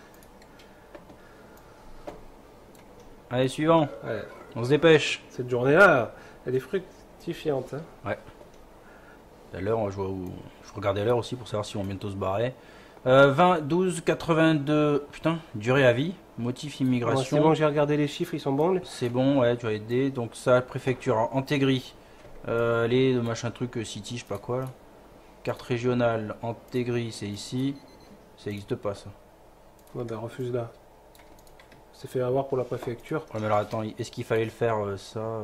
Allez, suivant. Ouais. On se dépêche. Cette journée-là, elle est fructifiante. Hein. À l'heure, je, vois où... je regardais l'heure aussi pour savoir si on va bientôt se barrer. Euh, vingt, douze, quatre-vingt-deux. Putain, durée à vie. Motif Ouais, c'est immigration. bon, j'ai regardé les chiffres, ils sont bons. les- C'est bon, ouais, tu as aidé. Donc ça, préfecture, Antégri. Euh, allez, de machin truc, euh, City, je sais pas quoi. Là. Carte régionale, Antégri, c'est ici. Ça n'existe pas ça. Ouais, bah refuse là. C'est fait avoir pour la préfecture. Ouais, mais alors attends, est-ce qu'il fallait le faire euh, ça euh,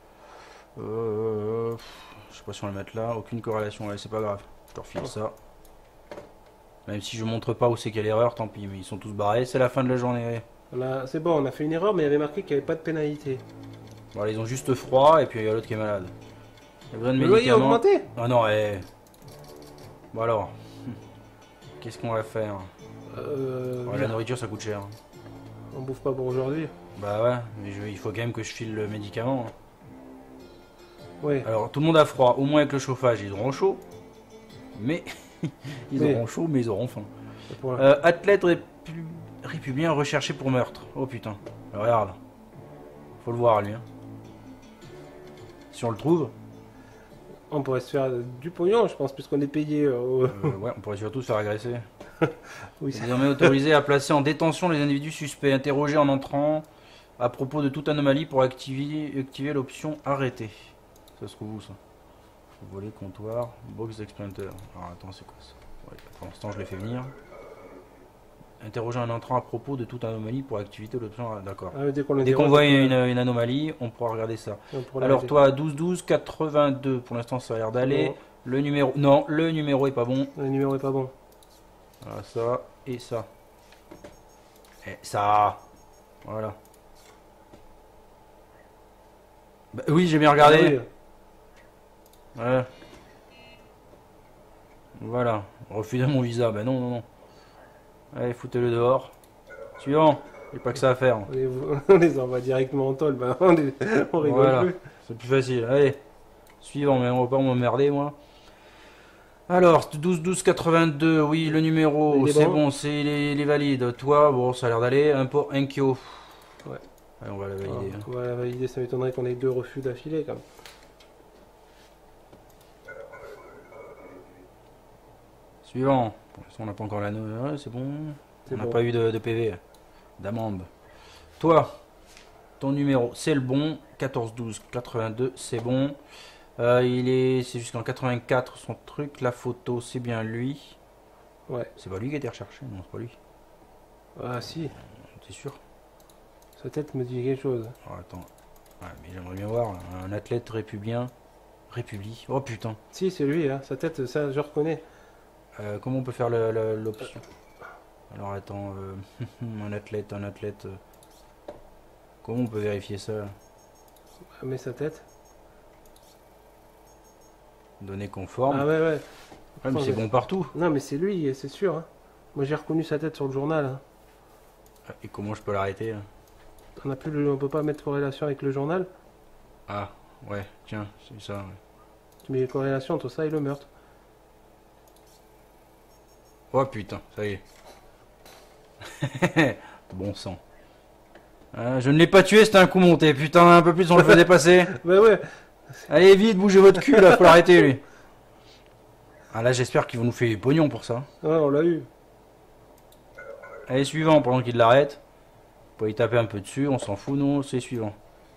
euh, Je sais pas si on va le mettre là. Aucune corrélation, ouais, c'est pas grave. Je te refile ça. Même si je montre pas où c'est qu'il y a l'erreur, tant pis, mais ils sont tous barrés. C'est la fin de la journée. On a- C'est bon, on a fait une erreur, mais il y avait marqué qu'il n'y avait pas de pénalité. Bon, ils ont juste froid et puis il y a l'autre qui est malade. Il y a besoin de Le loyer a médicaments. augmenté. Ah non, eh. Bon alors. Qu'est-ce qu'on va faire? Euh, Ouais, la nourriture ça coûte cher. On bouffe pas pour aujourd'hui. Bah ouais, mais je- il faut quand même que je file le médicament. Oui. Alors tout le monde a froid, au moins avec le chauffage ils auront chaud. Mais ils Oui. auront chaud mais ils auront faim. Pour la- Euh, athlète répu- républicain recherché pour meurtre. Oh putain. Alors, regarde. Faut le voir lui. Hein. Si on le trouve, On pourrait se faire du pognon, je pense, puisqu'on est payé. euh, au- euh, ouais, on pourrait surtout se faire agresser. Oui, C'est ça- désormais autorisé à placer en détention les individus suspects, interrogés en entrant à propos de toute anomalie pour activer, activer l'option arrêter. Ça se trouve où ça? Voler, comptoir, box d'exploiter. Alors attends, c'est quoi ça? Ouais, pour l'instant, je l'ai fait venir. Interroger un entrant à propos de toute anomalie pour activité de l'option. Ah, d'accord. Ah, dès qu'on le Dès qu'on dérange, voit on peut- une, une anomalie, on pourra regarder ça. on pourra Alors l'arrêter. toi, douze douze quatre-vingt-deux, pour l'instant ça a l'air d'aller. Non. Le numéro, non, le numéro est pas bon. Le numéro est pas bon. Voilà, ça et ça. Et ça. Voilà. Bah, oui, j'ai bien regardé. Ah Ouais. Voilà. Refuser mon visa. Bah non, non, non. Allez, foutez-le dehors. Suivant. J'ai pas que ça à faire. oui. On, les, on les envoie directement en tôle, ben, on, les- on rigole Voilà. plus. C'est plus facile. Allez. Suivant, mais on va pas m'emmerder, moi. Alors, douze douze quatre-vingt-deux, oui, le numéro, Il est c'est bon. bon, c'est il est, il est valide. Toi, bon, ça a l'air d'aller. Import Enkyo. Ouais. Allez, on va la Alors, valider. hein. on va la valider, ça m'étonnerait qu'on ait deux refus d'affilée quand même. Suivant. Pour l'instant, on n'a pas encore la no- ouais, c'est bon. C'est On n'a bon. pas eu de, de P V. D'amende. Toi, ton numéro, c'est le bon. quatorze douze quatre-vingt-deux, c'est bon. Euh, il est, c'est jusqu'en quatre-vingt-quatre son truc. La photo, c'est bien lui. Ouais. C'est pas lui qui a été recherché, non, c'est pas lui. Ah si, T'es sûr? sa tête me dit quelque chose. Oh, attends. Ouais, mais j'aimerais bien voir là. Un athlète républicain. République. Oh putain. Si, c'est lui, hein. Sa tête, ça, je reconnais. Euh, comment on peut faire le- le- l'option? Alors attends. euh, un athlète, un athlète. euh, Comment on peut vérifier ça là? Ah, mais sa tête. Données conformes. Ah ouais, ouais. Ouais, mais c'est bon partout. Non, mais c'est lui, c'est sûr. Hein. Moi, j'ai reconnu sa tête sur le journal. Hein. Et comment je peux l'arrêter là? On a plus le- on peut pas mettre corrélation avec le journal. Ah, ouais, tiens, c'est ça. Ouais. Tu mets corrélation entre ça et le meurtre. Oh putain, ça y est. Bon sang. Ah, je ne l'ai pas tué, c'était un coup monté. Putain, un peu plus on le faisait passer. Bah ouais. Allez vite, bougez votre cul là, faut l'arrêter lui. Ah là, j'espère qu'ils vont nous faire du pognon pour ça. Ouais, on l'a eu. Allez, suivant, pendant qu'il l'arrête. Pour y taper un peu dessus, on s'en fout, non, c'est suivant.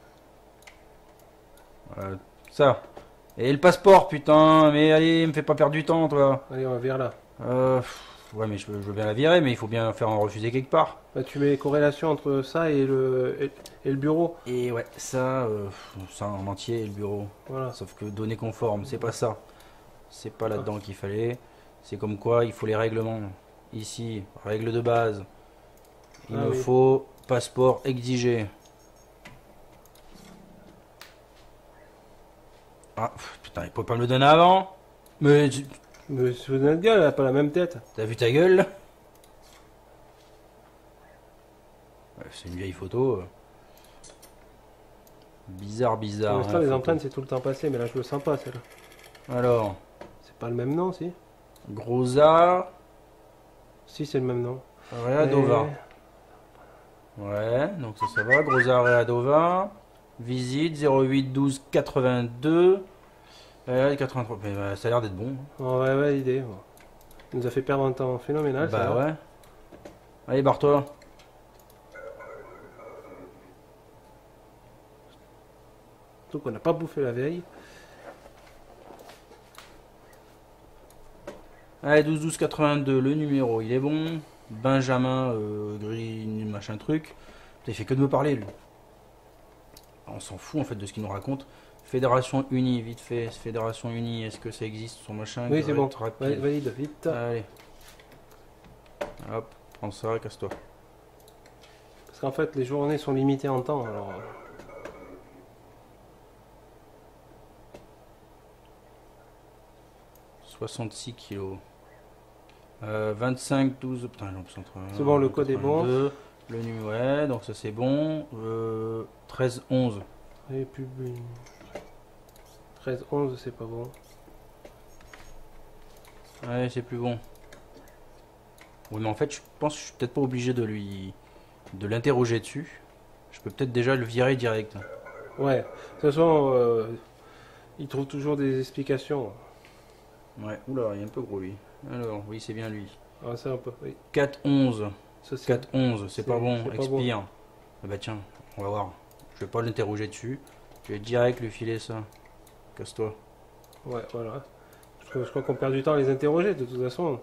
Voilà, ça. Et le passeport, putain, mais allez, me fais pas perdre du temps, toi. Allez, on va vers là. Euh, pff, ouais, mais je veux, je veux bien la virer, mais il faut bien faire en refuser quelque part. Bah, tu mets corrélation entre ça et le, et, et le bureau. Et ouais, ça, euh, ça en entier et le bureau. Voilà. Sauf que données conformes, c'est pas ça. C'est pas là-dedans qu'il fallait. C'est comme quoi, il faut les règlements. Ici, règle de base. Il Ah me oui. faut passeport exigé. Ah, pff, putain, il peut pas me le donner avant. Mais tu- Mais c'est notre gueule, elle a pas la même tête. t'as vu ta gueule là? Ouais, c'est une vieille photo. euh. Bizarre, bizarre. Pour hein, l'instant, la les photo. empreintes, c'est tout le temps passé, mais là, je le sens pas, celle-là. Alors, C'est pas le même nom, si? Grosa, Si, c'est le même nom. Readova. Ouais, donc ça, ça va. Grosa, Readova. Visite zéro huit douze quatre-vingt-deux. Euh, quatre-vingt-trois. Mais, bah, ça a l'air d'être bon. Oh, ouais, ouais, idée. Bon. Il nous a fait perdre un temps phénoménal, ça. Bah va. ouais. Allez, barre-toi. Surtout qu'on n'a pas bouffé la veille. Allez, douze douze quatre-vingt-deux, le numéro, il est bon. Benjamin, euh, Green, machin truc. Putain, il fait que de me parler, lui. On s'en fout, en fait, de ce qu'il nous raconte. Fédération Unie, vite fait. Fédération Unie, est-ce que ça existe, son machin? Oui, c'est bon. Rapide. Ouais, valide, vite. Allez. Hop, prends ça, casse-toi. Parce qu'en fait, les journées sont limitées en temps, alors... euh, soixante-six kilos. Euh, vingt-cinq, douze. Putain, j'en plus entre. C'est bon, le code est bon. quatre-vingt-deux, Le numéro, ouais, donc ça c'est bon. Euh, treize, onze. République... treize onze, c'est pas bon. Ouais, c'est plus bon. Oui, mais en fait, je pense que je suis peut-être pas obligé de lui... de l'interroger dessus. Je peux peut-être déjà le virer direct. Ouais, de toute façon, euh, il trouve toujours des explications. Ouais, oula, il est un peu gros lui. Alors, oui, c'est bien lui. Ah, ça, on peut... Oui. quatre onze. Ça, c'est- quatre onze, c'est c'est- pas bon, c'est pas expire. Ah bah tiens, on va voir. Je vais pas l'interroger dessus. Je vais direct lui filer ça. Casse-toi. Ouais, voilà. Je crois, je crois qu'on perd du temps à les interroger, de toute façon.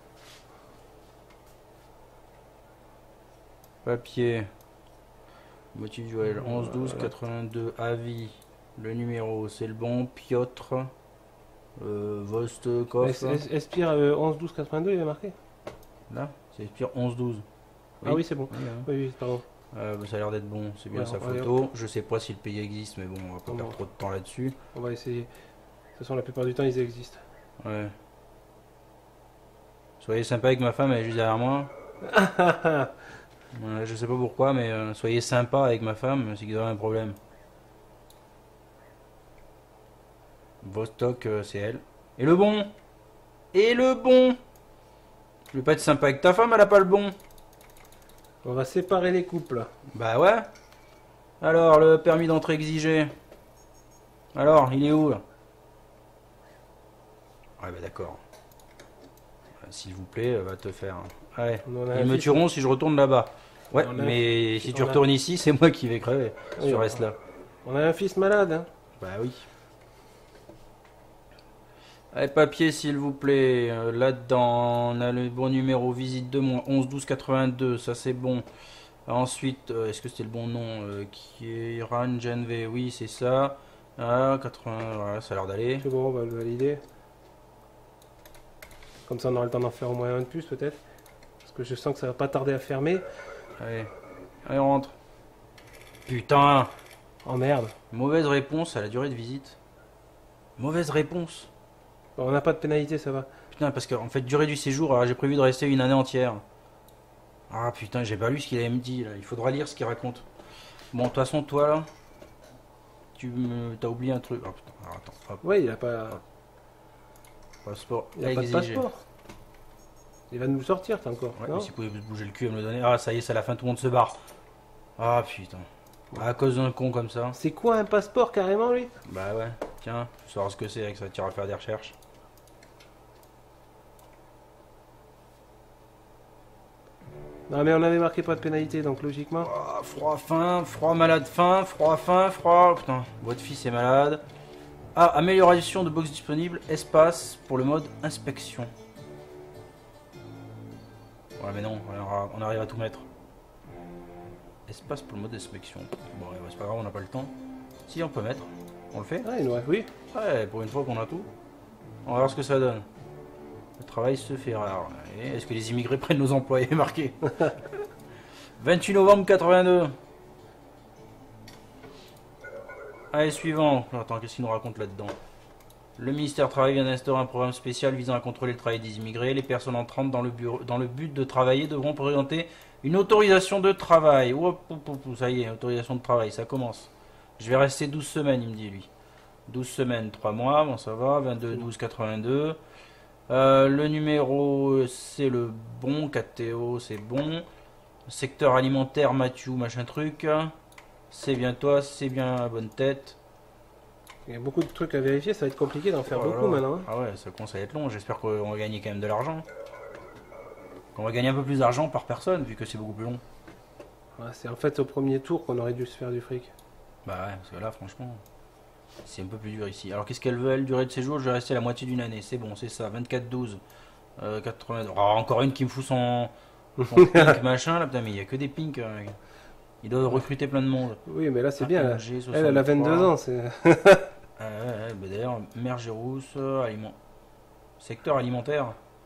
Papier. Motif du duel. onze douze quatre-vingt-deux. Avis. Le numéro, c'est le bon. Piotr. Euh, Vostokov. Es- es- Espire euh, onze douze quatre-vingt-deux, il est marqué. Là, c'est Expire onze douze. Ah oui, c'est bon. Oui, hein. Oui, oui, pardon. Euh, bah, ça a l'air d'être bon, c'est bien Ouais, sa allez, photo. Je sais pas si le pays existe, mais bon, on va pas Non, perdre non. trop de temps là-dessus. On va essayer. De toute façon, la plupart du temps, ils existent. Ouais. Soyez sympa avec ma femme, elle est juste derrière moi. Ouais, je sais pas pourquoi, mais euh, soyez sympa avec ma femme, c'est qu'il y a un problème. Vostok, euh, c'est elle. Et le bon! Et le bon! Je vais pas être sympa avec ta femme, elle a pas le bon. On va séparer les couples. Bah ouais. Alors, le permis d'entrée exigé. Alors, il est où là? Ouais, bah d'accord. Euh, S'il vous plaît, euh, va te faire. Ouais. On en a Ils un me fils. tueront si je retourne là-bas. Ouais, On a- mais si tu on a- retournes ici, c'est moi qui vais crever. Si Oui, tu on- restes là. On a un fils malade, hein. Bah oui. Allez, papier, s'il vous plaît. Euh, Là-dedans, on a le bon numéro. Visite de moi. onze douze quatre-vingt-deux. Ça, c'est bon. Ensuite, euh, est-ce que c'était le bon nom euh, qui est Ran Genve. Oui, c'est ça. Ah, quatre-vingts. Voilà, ça a l'air d'aller. C'est bon, on va le valider. Comme ça, on aura le temps d'en faire au moins un de plus, peut-être. Parce que je sens que ça va pas tarder à fermer. Allez. Allez, on rentre. Putain. Oh merde. Mauvaise réponse à la durée de visite. Mauvaise réponse. Bon, on n'a pas de pénalité, ça va. Putain, parce qu'en fait, durée du séjour, alors j'ai prévu de rester une année entière. Ah putain, j'ai pas lu ce qu'il avait me dit là. Il faudra lire ce qu'il raconte. Bon, de toute façon, toi là, tu me, t'as oublié un truc. Ah putain, alors, attends, hop, Ouais, il a pas, passeport il a pas de exigé. passeport. Il va nous le sortir, t'as encore. Ouais, non mais s'il pouvait se bouger le cul et me le donner. Ah, ça y est, c'est à la fin, tout le monde se barre. Ah putain. À cause d'un con comme ça. C'est quoi un passeport carrément, lui? Bah ouais, tiens, tu sauras ce que c'est avec ça, tu iras faire des recherches. Non, mais on avait marqué pas de pénalité, donc logiquement. Ah, froid, faim, froid, malade, faim, froid, faim, froid. Putain, votre fils est malade. Ah, amélioration de box disponible, espace pour le mode inspection. Ouais, mais non, on aura- on arrive à tout mettre. Espace pour le mode inspection. Bon, ouais, c'est pas grave, on n'a pas le temps. Si, on peut mettre. On le fait? Ah, il nous reste- oui. Ouais, pour une fois qu'on a tout. On va voir ce que ça donne. Le travail se fait rare. Et est-ce que les immigrés prennent nos employés? Marqué. vingt-huit novembre quatre-vingt-deux. Allez, suivant. Attends, qu'est-ce qu'il nous raconte là-dedans? Le ministère du Travail vient d'instaurer un programme spécial visant à contrôler le travail des immigrés. Les personnes entrantes dans le, bureau, dans le but de travailler devront présenter une autorisation de travail. Oup, oup, oup, ça y est, autorisation de travail, ça commence. Je vais rester douze semaines, il me dit lui. douze semaines, trois mois, bon ça va. vingt-deux douze quatre-vingt-deux. Euh, le numéro, c'est le bon. quatre T O, c'est bon. Secteur alimentaire, Mathieu, machin truc. C'est bien toi, c'est bien la bonne tête. Il y a beaucoup de trucs à vérifier, ça va être compliqué d'en faire Oh là beaucoup là. maintenant. hein. Ah ouais, ça commence à être long. J'espère qu'on va gagner quand même de l'argent. Qu'on va gagner un peu plus d'argent par personne, vu que c'est beaucoup plus long. Ouais, c'est en fait au premier tour qu'on aurait dû se faire du fric. Bah ouais, parce que là, franchement, c'est un peu plus dur ici. Alors qu'est-ce qu'elle veut, elle, durée de séjour? Je vais rester la moitié d'une année. C'est bon, c'est ça. vingt-quatre douze. Euh, quatre-vingts. Oh, encore une qui me fout son, son pink machin là. Putain, mais il y a que des pinks. euh. Ils doivent recruter plein de monde. Oui, mais là c'est Ah, bien. là. M G Elle, elle a soixante-trois. vingt-deux ans. c'est... Ah ouais, ouais, bah d'ailleurs, mère Gérousse, euh, aliment... secteur alimentaire.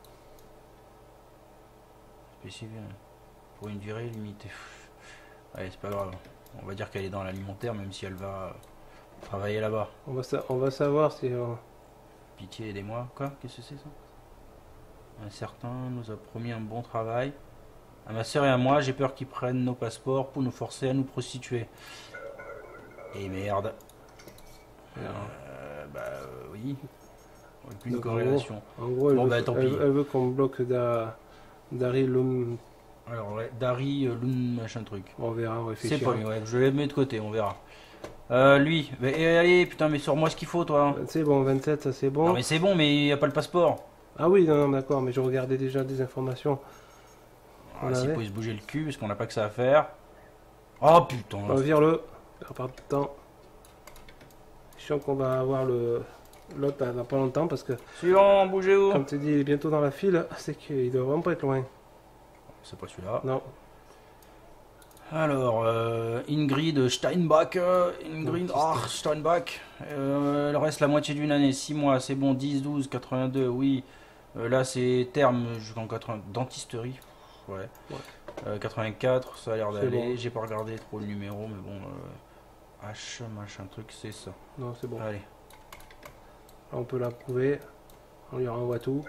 Spécifique. Pour une durée limitée. Allez, c'est pas grave. On va dire qu'elle est dans l'alimentaire, même si elle va euh, travailler là-bas. On va, sa- on va savoir si... euh, Pitié, aidez-moi. Quoi? Qu'est-ce que c'est ça? Un certain nous a promis un bon travail. À ma soeur et à moi, j'ai peur qu'ils prennent nos passeports pour nous forcer à nous prostituer. Et merde. Euh, bah euh, oui. Aucune Donc, corrélation. En gros, elle Bon, veut, bah, tant elle, pis. elle veut qu'on bloque da, Dari Lum. Alors, ouais, Dari, euh, Lun, machin truc. On verra, on C'est réfléchira. pas lui, ouais. Je le mets de côté, on verra. Euh, lui. Mais, eh, allez, putain, mais sors-moi ce qu'il faut, toi. C'est bon, vingt-sept, ça c'est bon. Non, mais c'est bon, mais il n'y a pas le passeport. Ah oui, non, non, d'accord, mais je regardais déjà des informations. Ah, On S'il avait. peut se bouger le cul, parce qu'on n'a pas que ça à faire. Oh putain. On vire-le. On perd pas de temps. Je sens qu'on va avoir le l'autre dans pas longtemps parce que, Suivant, bougez-vous. comme tu dis, il est bientôt dans la file. C'est qu'il doit vraiment pas être loin. C'est pas celui-là. Non. Alors, euh, Ingrid Steinbach. euh, Ingrid Non, ah, Steinbach. Euh, elle reste la moitié d'une année, six mois, c'est bon, dix, douze, quatre-vingt-deux, oui. Euh, là, c'est terme jusqu'en quatre-vingts. Dentisterie. Ouais. Ouais. Euh, quatre-vingt-quatre, ça a l'air C'est d'aller. bon. J'ai pas regardé trop le numéro, mais bon. euh, H, machin truc, c'est ça. Non, c'est bon. Allez. Là, on peut l'approuver. On lui renvoie tout.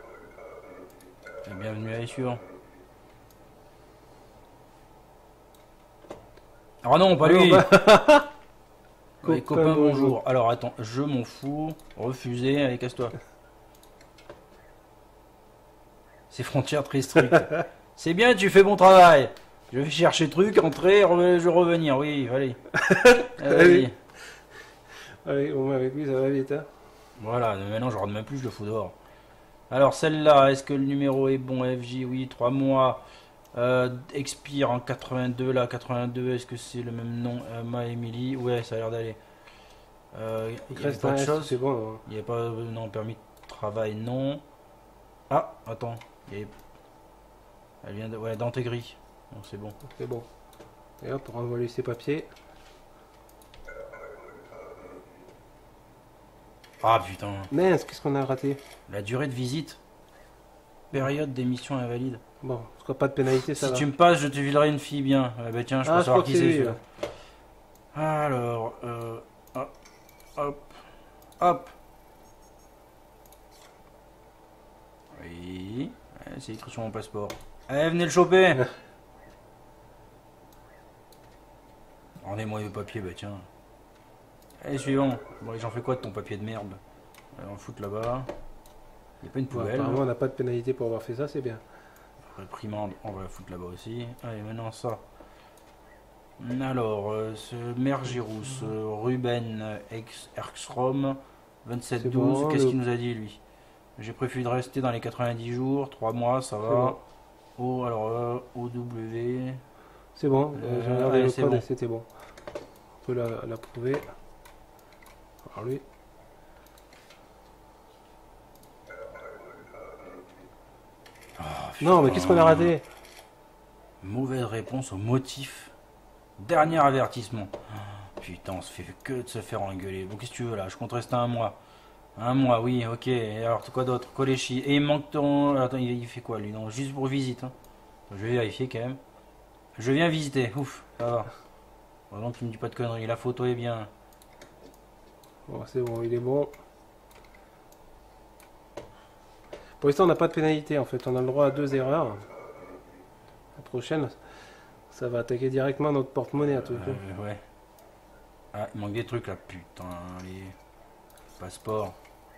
Et bienvenue à les suivants. Ah non, pas Ah non, lui. bah- Ouais, Copain, copain, bonjour. bonjour. Alors attends, je m'en fous. Refusé, allez, casse-toi. C'est frontières très strictes. C'est bien, tu fais bon travail. Je vais chercher truc, entrer, re- je vais revenir. Oui, allez. Allez. Allez, au moins avec lui, ça va vite. Hein. Voilà, mais maintenant je rentre même plus, je le fous dehors. Alors celle-là, est-ce que le numéro est bon? F J, oui, trois mois. Euh, expire en quatre-vingt-deux, là, quatre-vingt-deux, est-ce que c'est le même nom? euh, Ma Emily, ouais, ça a l'air d'aller. Euh, il y a Reste pas un de S, chose? c'est bon. Hein. Il n'y a pas, non, permis de travail, non. Ah, attends, il y a- elle vient de, ouais, d'intégrer. Donc c'est bon. C'est bon. Et hop, on renvoie lui ses papiers. Ah putain, Mince, qu'est-ce qu'on a raté? la durée de visite. Période d'émission invalide. Bon, ce sera pas de pénalité, ça Si va. tu me passes, je te filerai une fille bien. Ah bah tiens, je Ah, peux je savoir crois qui que c'est c'est lui, celui-là. Alors, euh, hop, hop, hop. Oui, ouais, c'est écrit sur mon passeport. Allez, venez le choper. Rendez-moi le papier, bah tiens. Allez, suivant. Bon, j'en fais quoi de ton papier de merde? On va le foutre là-bas. Il n'y a pas une Bon, poubelle. apparemment, on n'a pas de pénalité pour avoir fait ça, c'est bien. Réprimande, on va la foutre là-bas aussi. Allez, maintenant ça. Alors, euh, ce Mergirus, euh, Ruben Ex- Erkstrom, vingt-sept douze, bon, qu'est-ce le- qu'il nous a dit lui? J'ai préféré de rester dans les quatre-vingt-dix jours, trois mois, ça C'est va. bon. Oh, alors euh, O W. C'est bon, Euh, j'ai regardé allez, le c'est code bon. et c'était bon. On peut la- l'approuver. Alors lui. Non, mais qu'est-ce qu'on a raté? Mauvaise réponse au motif. Dernier avertissement. Ah, putain, on se fait que de se faire engueuler. Bon, qu'est-ce que tu veux là? Je compte rester un mois. Un mois, oui, ok. Et alors, quoi d'autre? Kolechi. Et il manque ton. Attends, il il fait quoi lui? Non, juste pour visite. Hein. Je vais vérifier quand même. Je viens visiter. Ouf, ça va. Heureusement qu'il me dit pas de conneries. La photo est bien. Bon, c'est bon, il est bon. Pour l'instant, on n'a pas de pénalité en fait. On a le droit à deux erreurs. La prochaine, ça va attaquer directement notre porte-monnaie à tout coup. Euh, ouais. Ah, il manque des trucs là. Putain, les passeports.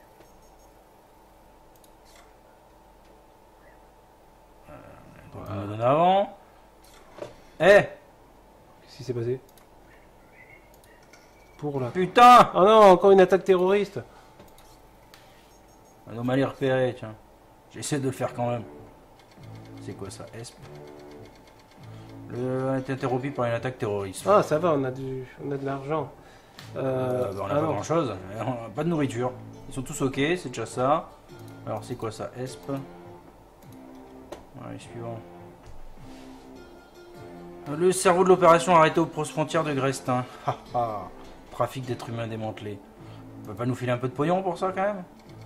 Euh, donc on me donne avant. Eh, Qu'est-ce qui s'est passé? Pour là. putain! Oh non, encore une attaque terroriste. Anomalie repérée, tiens. J'essaie de le faire quand même. C'est quoi ça? E S P. Le a été interrompu par une attaque terroriste. Ah, ça va, on a, du, on a de l'argent. Euh, Euh, bah, on a ah pas non. grand chose. Pas de nourriture. Ils sont tous ok, c'est déjà ça. Alors c'est quoi ça? E S P. Allez, suivant. Le cerveau de l'opération arrêté aux frontières de Grestin. Ha, ha. Trafic d'êtres humains démantelé. On va pas nous filer un peu de pognon pour ça quand même?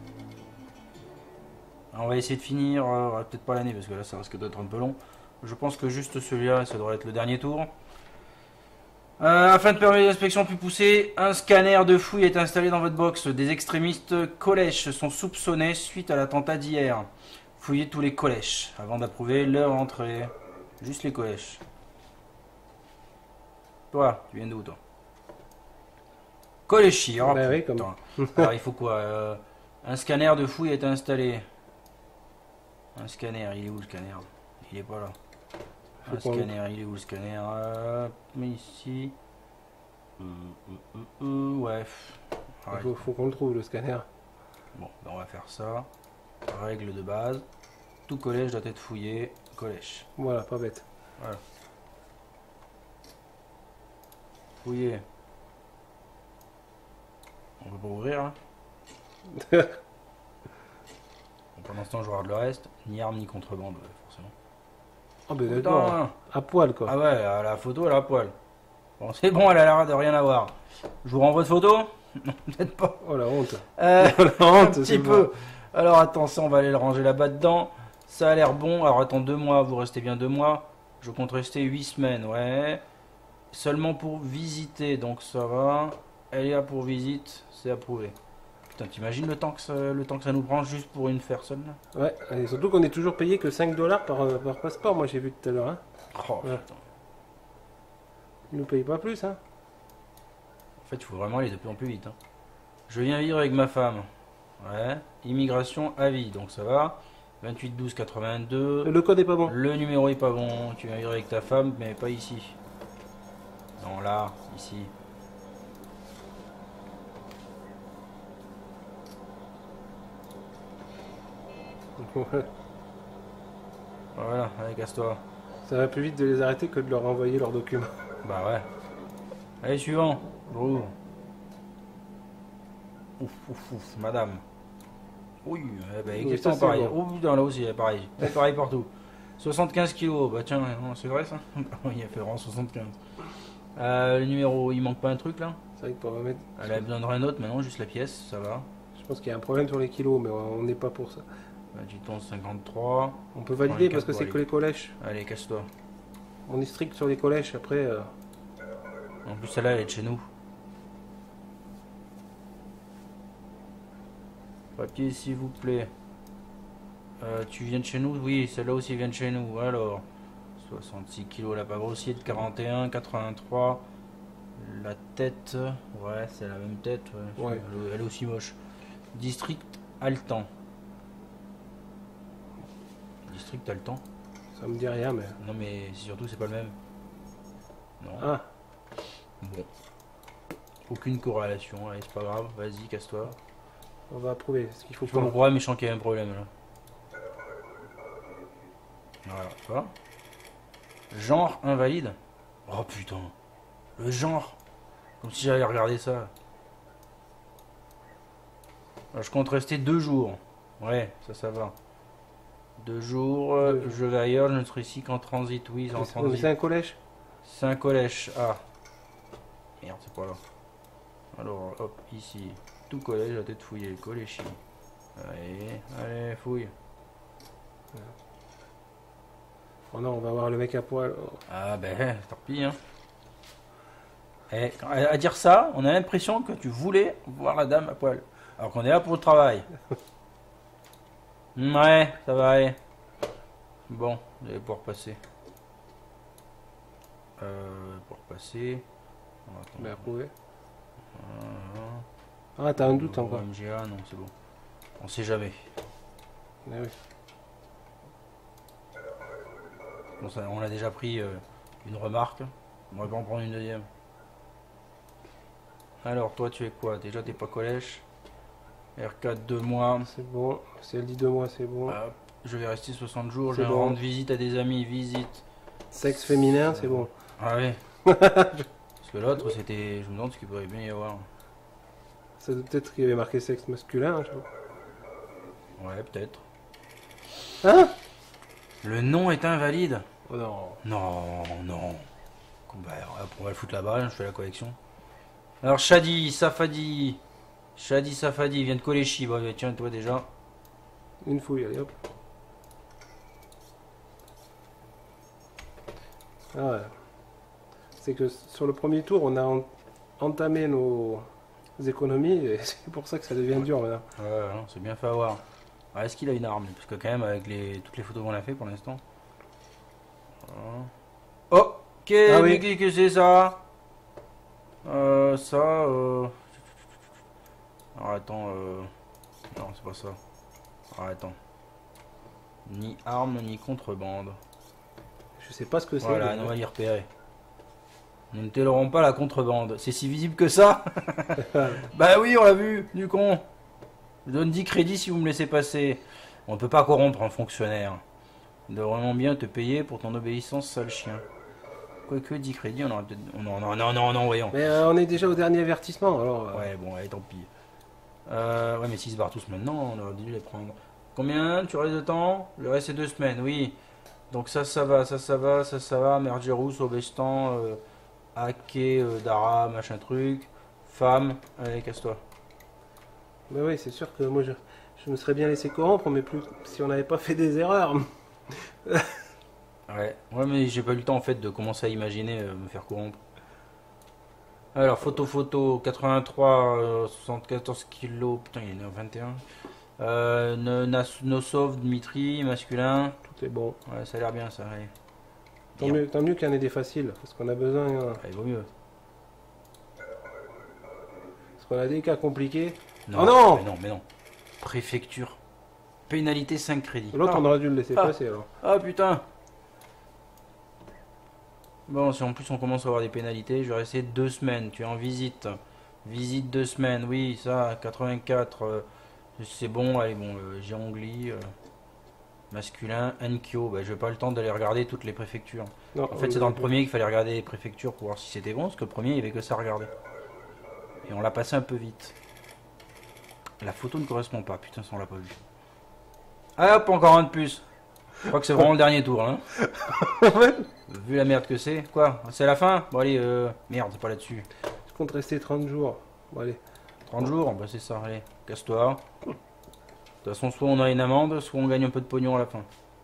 On va essayer de finir, euh, peut-être pas l'année parce que là ça risque d'être un peu long. Je pense que juste celui-là, ça devrait être le dernier tour. Euh, afin de permettre l'inspection plus poussée, un scanner de fouille est installé dans votre box. Des extrémistes collèches sont soupçonnés suite à l'attentat d'hier. Fouillez tous les collèches avant d'approuver leur entrée. Juste les collèches. Toi, tu viens d'où toi? Kolechi. Oh, Bah oui, putain. comme- Alors il faut quoi euh, un scanner de fouille est installé. Un scanner, il est où le scanner? Il est pas là. Un Faut qu'on- scanner, il est où le scanner? Hop, mais ici. Hum, hum, hum, hum, ouais. Ouais. Faut, faut qu'on le trouve, le scanner. Bon, ben on va faire ça. Règle de base. Tout collège doit être fouillé. Collège. Voilà, pas bête. Voilà. Fouillé. On peut pas ouvrir hein. Bon, pendant ce temps, je regarde le reste. Ni arme ni contrebande, ouais, forcément. Ah ben Putain. d'accord. À poil, quoi. Ah ouais, à la photo, elle a poil. Bon, c'est bon, elle a l'air de rien avoir. Je vous renvoie de photo? Non, peut-être pas. Oh la honte. Euh, Oh la honte, un c'est petit bon. peu. Alors attention, on va aller le ranger là-bas dedans. Ça a l'air bon. Alors attends, deux mois, vous restez bien deux mois. Je compte rester huit semaines, ouais. Seulement pour visiter, donc ça va. Elle est là pour visite, c'est approuvé. Putain, t'imagines le temps que ça, le temps que ça nous prend juste pour une personne là? Ouais, et surtout qu'on est toujours payé que cinq dollars par, euh, par passeport, moi j'ai vu tout à l'heure. Hein. Oh Ouais. putain. Ils nous payent pas plus, hein. En fait, il faut vraiment aller de plus en plus vite. Hein. Je viens vivre avec ma femme. Ouais. Immigration à vie, donc ça va. vingt-huit douze quatre-vingt-deux. Le code est pas bon. Le numéro est pas bon. Tu viens vivre avec ta femme, mais pas ici. Non, là, ici. Voilà, allez, casse-toi. Ça va plus vite de les arrêter que de leur envoyer leurs documents. Bah ouais. Allez, suivant. J'ouvre. Ouf, ouf, ouf, madame. Oui, eh ben, Oui, question ça, c'est pareil. bon. Oh putain, là aussi, pareil. C'est pareil partout. soixante-quinze kilos. Bah tiens, non, c'est vrai ça? Oui, il a fait vraiment soixante-quinze. Euh, le numéro, il manque pas un truc là? C'est vrai que pour remettre. Elle a besoin de rien d'autre maintenant, juste la pièce, ça va. Je pense qu'il y a un problème sur les kilos, mais on n'est pas pour ça. vingt-huit onze cinquante-trois. On peut Prends les valider parce quatre que pour c'est aller. que les collèges. Allez, casse-toi. On est strict sur les collèges, après. euh, En plus, celle-là, elle est de chez nous. Papier, s'il vous plaît. Euh, tu viens de chez nous? Oui, celle-là aussi vient de chez nous. Alors, soixante-six kilos, elle n'a pas grossi, de quarante et un, quatre-vingt-trois. La tête, ouais, c'est la même tête. Ouais. Ouais. Elle, elle est aussi moche. District Altan. District Altan? Ça me dit rien, mais. Non, mais surtout, c'est pas le même. Non. Ah, Bon. Aucune corrélation, allez, c'est pas grave. Vas-y, casse-toi. on va approuver. Ce qu'il faut Je vois mon pas. problème, mais je sens qu'il y a un problème là. Voilà, tu vois. Genre invalide. Oh putain. Le genre. Comme si j'avais regardé ça. Alors, je compte rester deux jours. Ouais, ça, ça va. Deux jours. euh, Deux jours. Je vais ailleurs, je ne serai ici qu'en transit. Oui, en C'est c'est transit. un collège. C'est un collège. Ah. Merde, c'est pas là. Alors, hop, ici. Tout collège, la tête fouillée. Collège. Allez, allez, fouille. Oh non, on va voir le mec à poil. Oh. Ah ben, tant pis, hein. Eh, à, à dire ça, on a l'impression que tu voulais voir la dame à poil. Alors qu'on est là pour le travail. Ouais, ça va aller. Bon, vous allez pouvoir passer. Euh, pour passer. On va attendre. Mais approuvé. Euh, Ah, t'as un doute encore. M G A, non, c'est bon. On sait jamais. Mais oui. Bon, ça, on a déjà pris euh, une remarque. On va pas en prendre une deuxième. Alors, toi, tu es quoi? Déjà, t'es pas collège. R quatre, deux mois. C'est bon. Si elle dit deux mois, c'est bon. Hop, je vais rester soixante jours. Je C'est vais bon. rendre visite à des amis. Visite. Sexe féminin, c'est bon. Ah oui. Parce que l'autre, c'était. Je me demande ce qu'il pourrait bien y avoir. Ça doit peut-être qu'il y avait marqué sexe masculin. Je sais Ouais, peut-être. pas. Hein? Le nom est invalide. Oh non. Non, non. Bah, hop, on va le foutre là-bas. Je fais la collection. Alors, Shadi, Safadi. Shadi, Safadi, vient de Kolechi. Bah, tiens, toi déjà. Une fouille, allez hop. Ah ouais. C'est que sur le premier tour, on a en- entamé nos économies et c'est pour ça que ça devient dur maintenant. Ouais, non, c'est bien fait avoir. Ah, est-ce qu'il a une arme? Parce que quand même, avec les, toutes les photos qu'on a fait pour l'instant. Voilà. Oh, ok, Ah oui. mais qu'est-ce que c'est ça? Euh, ça, euh, Alors attends, euh... non c'est pas ça. Alors attends. Ni arme ni contrebande. Je sais pas ce que c'est. Voilà, mais... on va y repérer. Nous ne tolérons pas la contrebande. C'est si visible que ça? Bah oui, on l'a vu, du con. Je donne dix crédits si vous me laissez passer. On ne peut pas corrompre un fonctionnaire. Il doit vraiment bien te payer pour ton obéissance, sale chien. Quoique dix crédits, on aurait peut-être... Non, non, non, non, non, voyons. Mais euh, on est déjà au dernier avertissement, alors... Euh... Ouais, bon, allez, tant pis. Euh, ouais, mais s'ils se barrent tous maintenant, on aurait dû les prendre. Combien? Tu restes de temps? Le reste, c'est deux semaines, oui. Donc ça, ça va, ça, ça va, ça, ça va. Mergerous, Obestan, euh, Ake, euh, Dara, machin truc. Femme, allez, casse-toi. Bah oui, c'est sûr que moi, je, je me serais bien laissé corrompre, mais plus si on n'avait pas fait des erreurs. Ouais, ouais, mais j'ai pas eu le temps en fait de commencer à imaginer euh, me faire corrompre. Alors, photo, photo, quatre-vingt-trois, euh, soixante-quatorze kilos, putain, il est né en vingt et un. Euh, Nas- Nosov, Dmitri, masculin. Tout est bon. Ouais, ça a l'air bien ça, allez. Tant mieux, tant mieux qu'il y en ait des faciles, parce qu'on a besoin. Euh, Allez, vaut mieux. parce qu'on a des cas compliqués. Non, Oh non mais non, mais non. Préfecture. Pénalité cinq crédits. L'autre, Ah. on aurait dû le laisser Ah. passer alors. Ah putain. Bon, si en plus on commence à avoir des pénalités, je vais rester deux semaines. Tu es en visite. Visite deux semaines, oui, ça, quatre-vingt-quatre. euh, c'est bon, allez, bon, euh, Girongli, euh, masculin, Enkyo. Bah, je n'ai pas le temps d'aller regarder toutes les préfectures. Non, En fait, c'est dans le premier qu'il fallait regarder les préfectures pour voir si c'était bon, parce que le premier, il n'y avait que ça à regarder. Et on l'a passé un peu vite. La photo ne correspond pas, putain, ça on l'a pas vu. Ah, hop, encore un de plus. Je crois que c'est vraiment le dernier tour, hein. Vu la merde que c'est. Quoi? C'est la fin? Bon, allez, euh... merde, c'est pas là-dessus. Je compte rester trente jours. Bon, allez. trente jours? Bah, c'est ça, allez, casse-toi. De toute façon, soit on a une amende, soit on gagne un peu de pognon à la fin.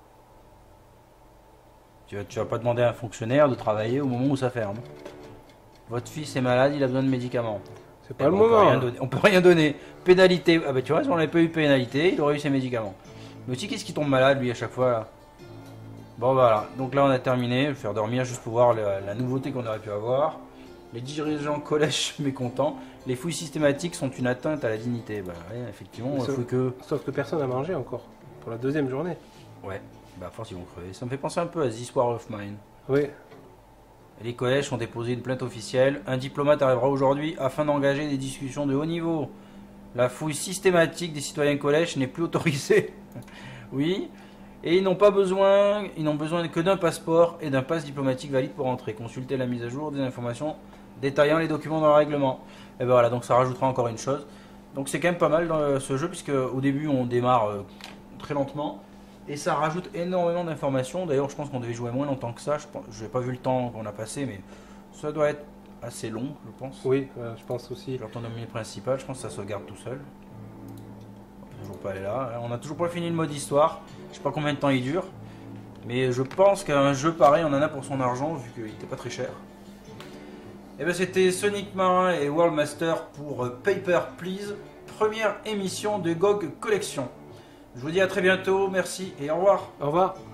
Tu vas, tu vas pas demander à un fonctionnaire de travailler au moment où ça ferme. Votre fils est malade, il a besoin de médicaments. C'est pas Eh le ben, on peut moment. rien hein. donner. On peut rien donner. Pénalité. Ah bah tu vois, si on n'avait pas eu de pénalité, il aurait eu ses médicaments. Mais aussi, qu'est-ce qui tombe malade lui à chaque fois là? Bon voilà, donc là on a terminé. Je vais faire dormir juste pour voir la, la nouveauté qu'on aurait pu avoir. Les dirigeants collège mécontents. Les fouilles systématiques sont une atteinte à la dignité. Bah ouais, effectivement, il Sauf- faut que... Sauf que personne n'a mangé encore. Pour la deuxième journée. Ouais, bah à force ils vont crever. Ça me fait penser un peu à This War of Mine. Oui. Les collèges ont déposé une plainte officielle. Un diplomate arrivera aujourd'hui afin d'engager des discussions de haut niveau. La fouille systématique des citoyens collèges n'est plus autorisée. Oui. Et ils n'ont pas besoin, ils n'ont besoin que d'un passeport et d'un passe diplomatique valide pour entrer. Consultez la mise à jour des informations détaillant les documents dans le règlement. Et ben voilà, donc ça rajoutera encore une chose. Donc c'est quand même pas mal dans ce jeu puisque au début on démarre euh, très lentement. Et ça rajoute énormément d'informations. D'ailleurs, je pense qu'on devait jouer moins longtemps que ça. Je n'ai pas vu le temps qu'on a passé, mais ça doit être assez long, je pense. Oui, euh, je pense aussi. L'autonomie principale, je pense que ça sauvegarde tout seul. On peut toujours pas aller là. On n'a toujours pas fini le mode histoire. Je sais pas combien de temps il dure. Mais je pense qu'un jeu pareil, on en a pour son argent, vu qu'il n'était pas très cher. Et ben c'était Sonic Marin et World Master pour Paper Please. Première émission de G O G Collection. Je vous dis à très bientôt, merci et au revoir. Au revoir.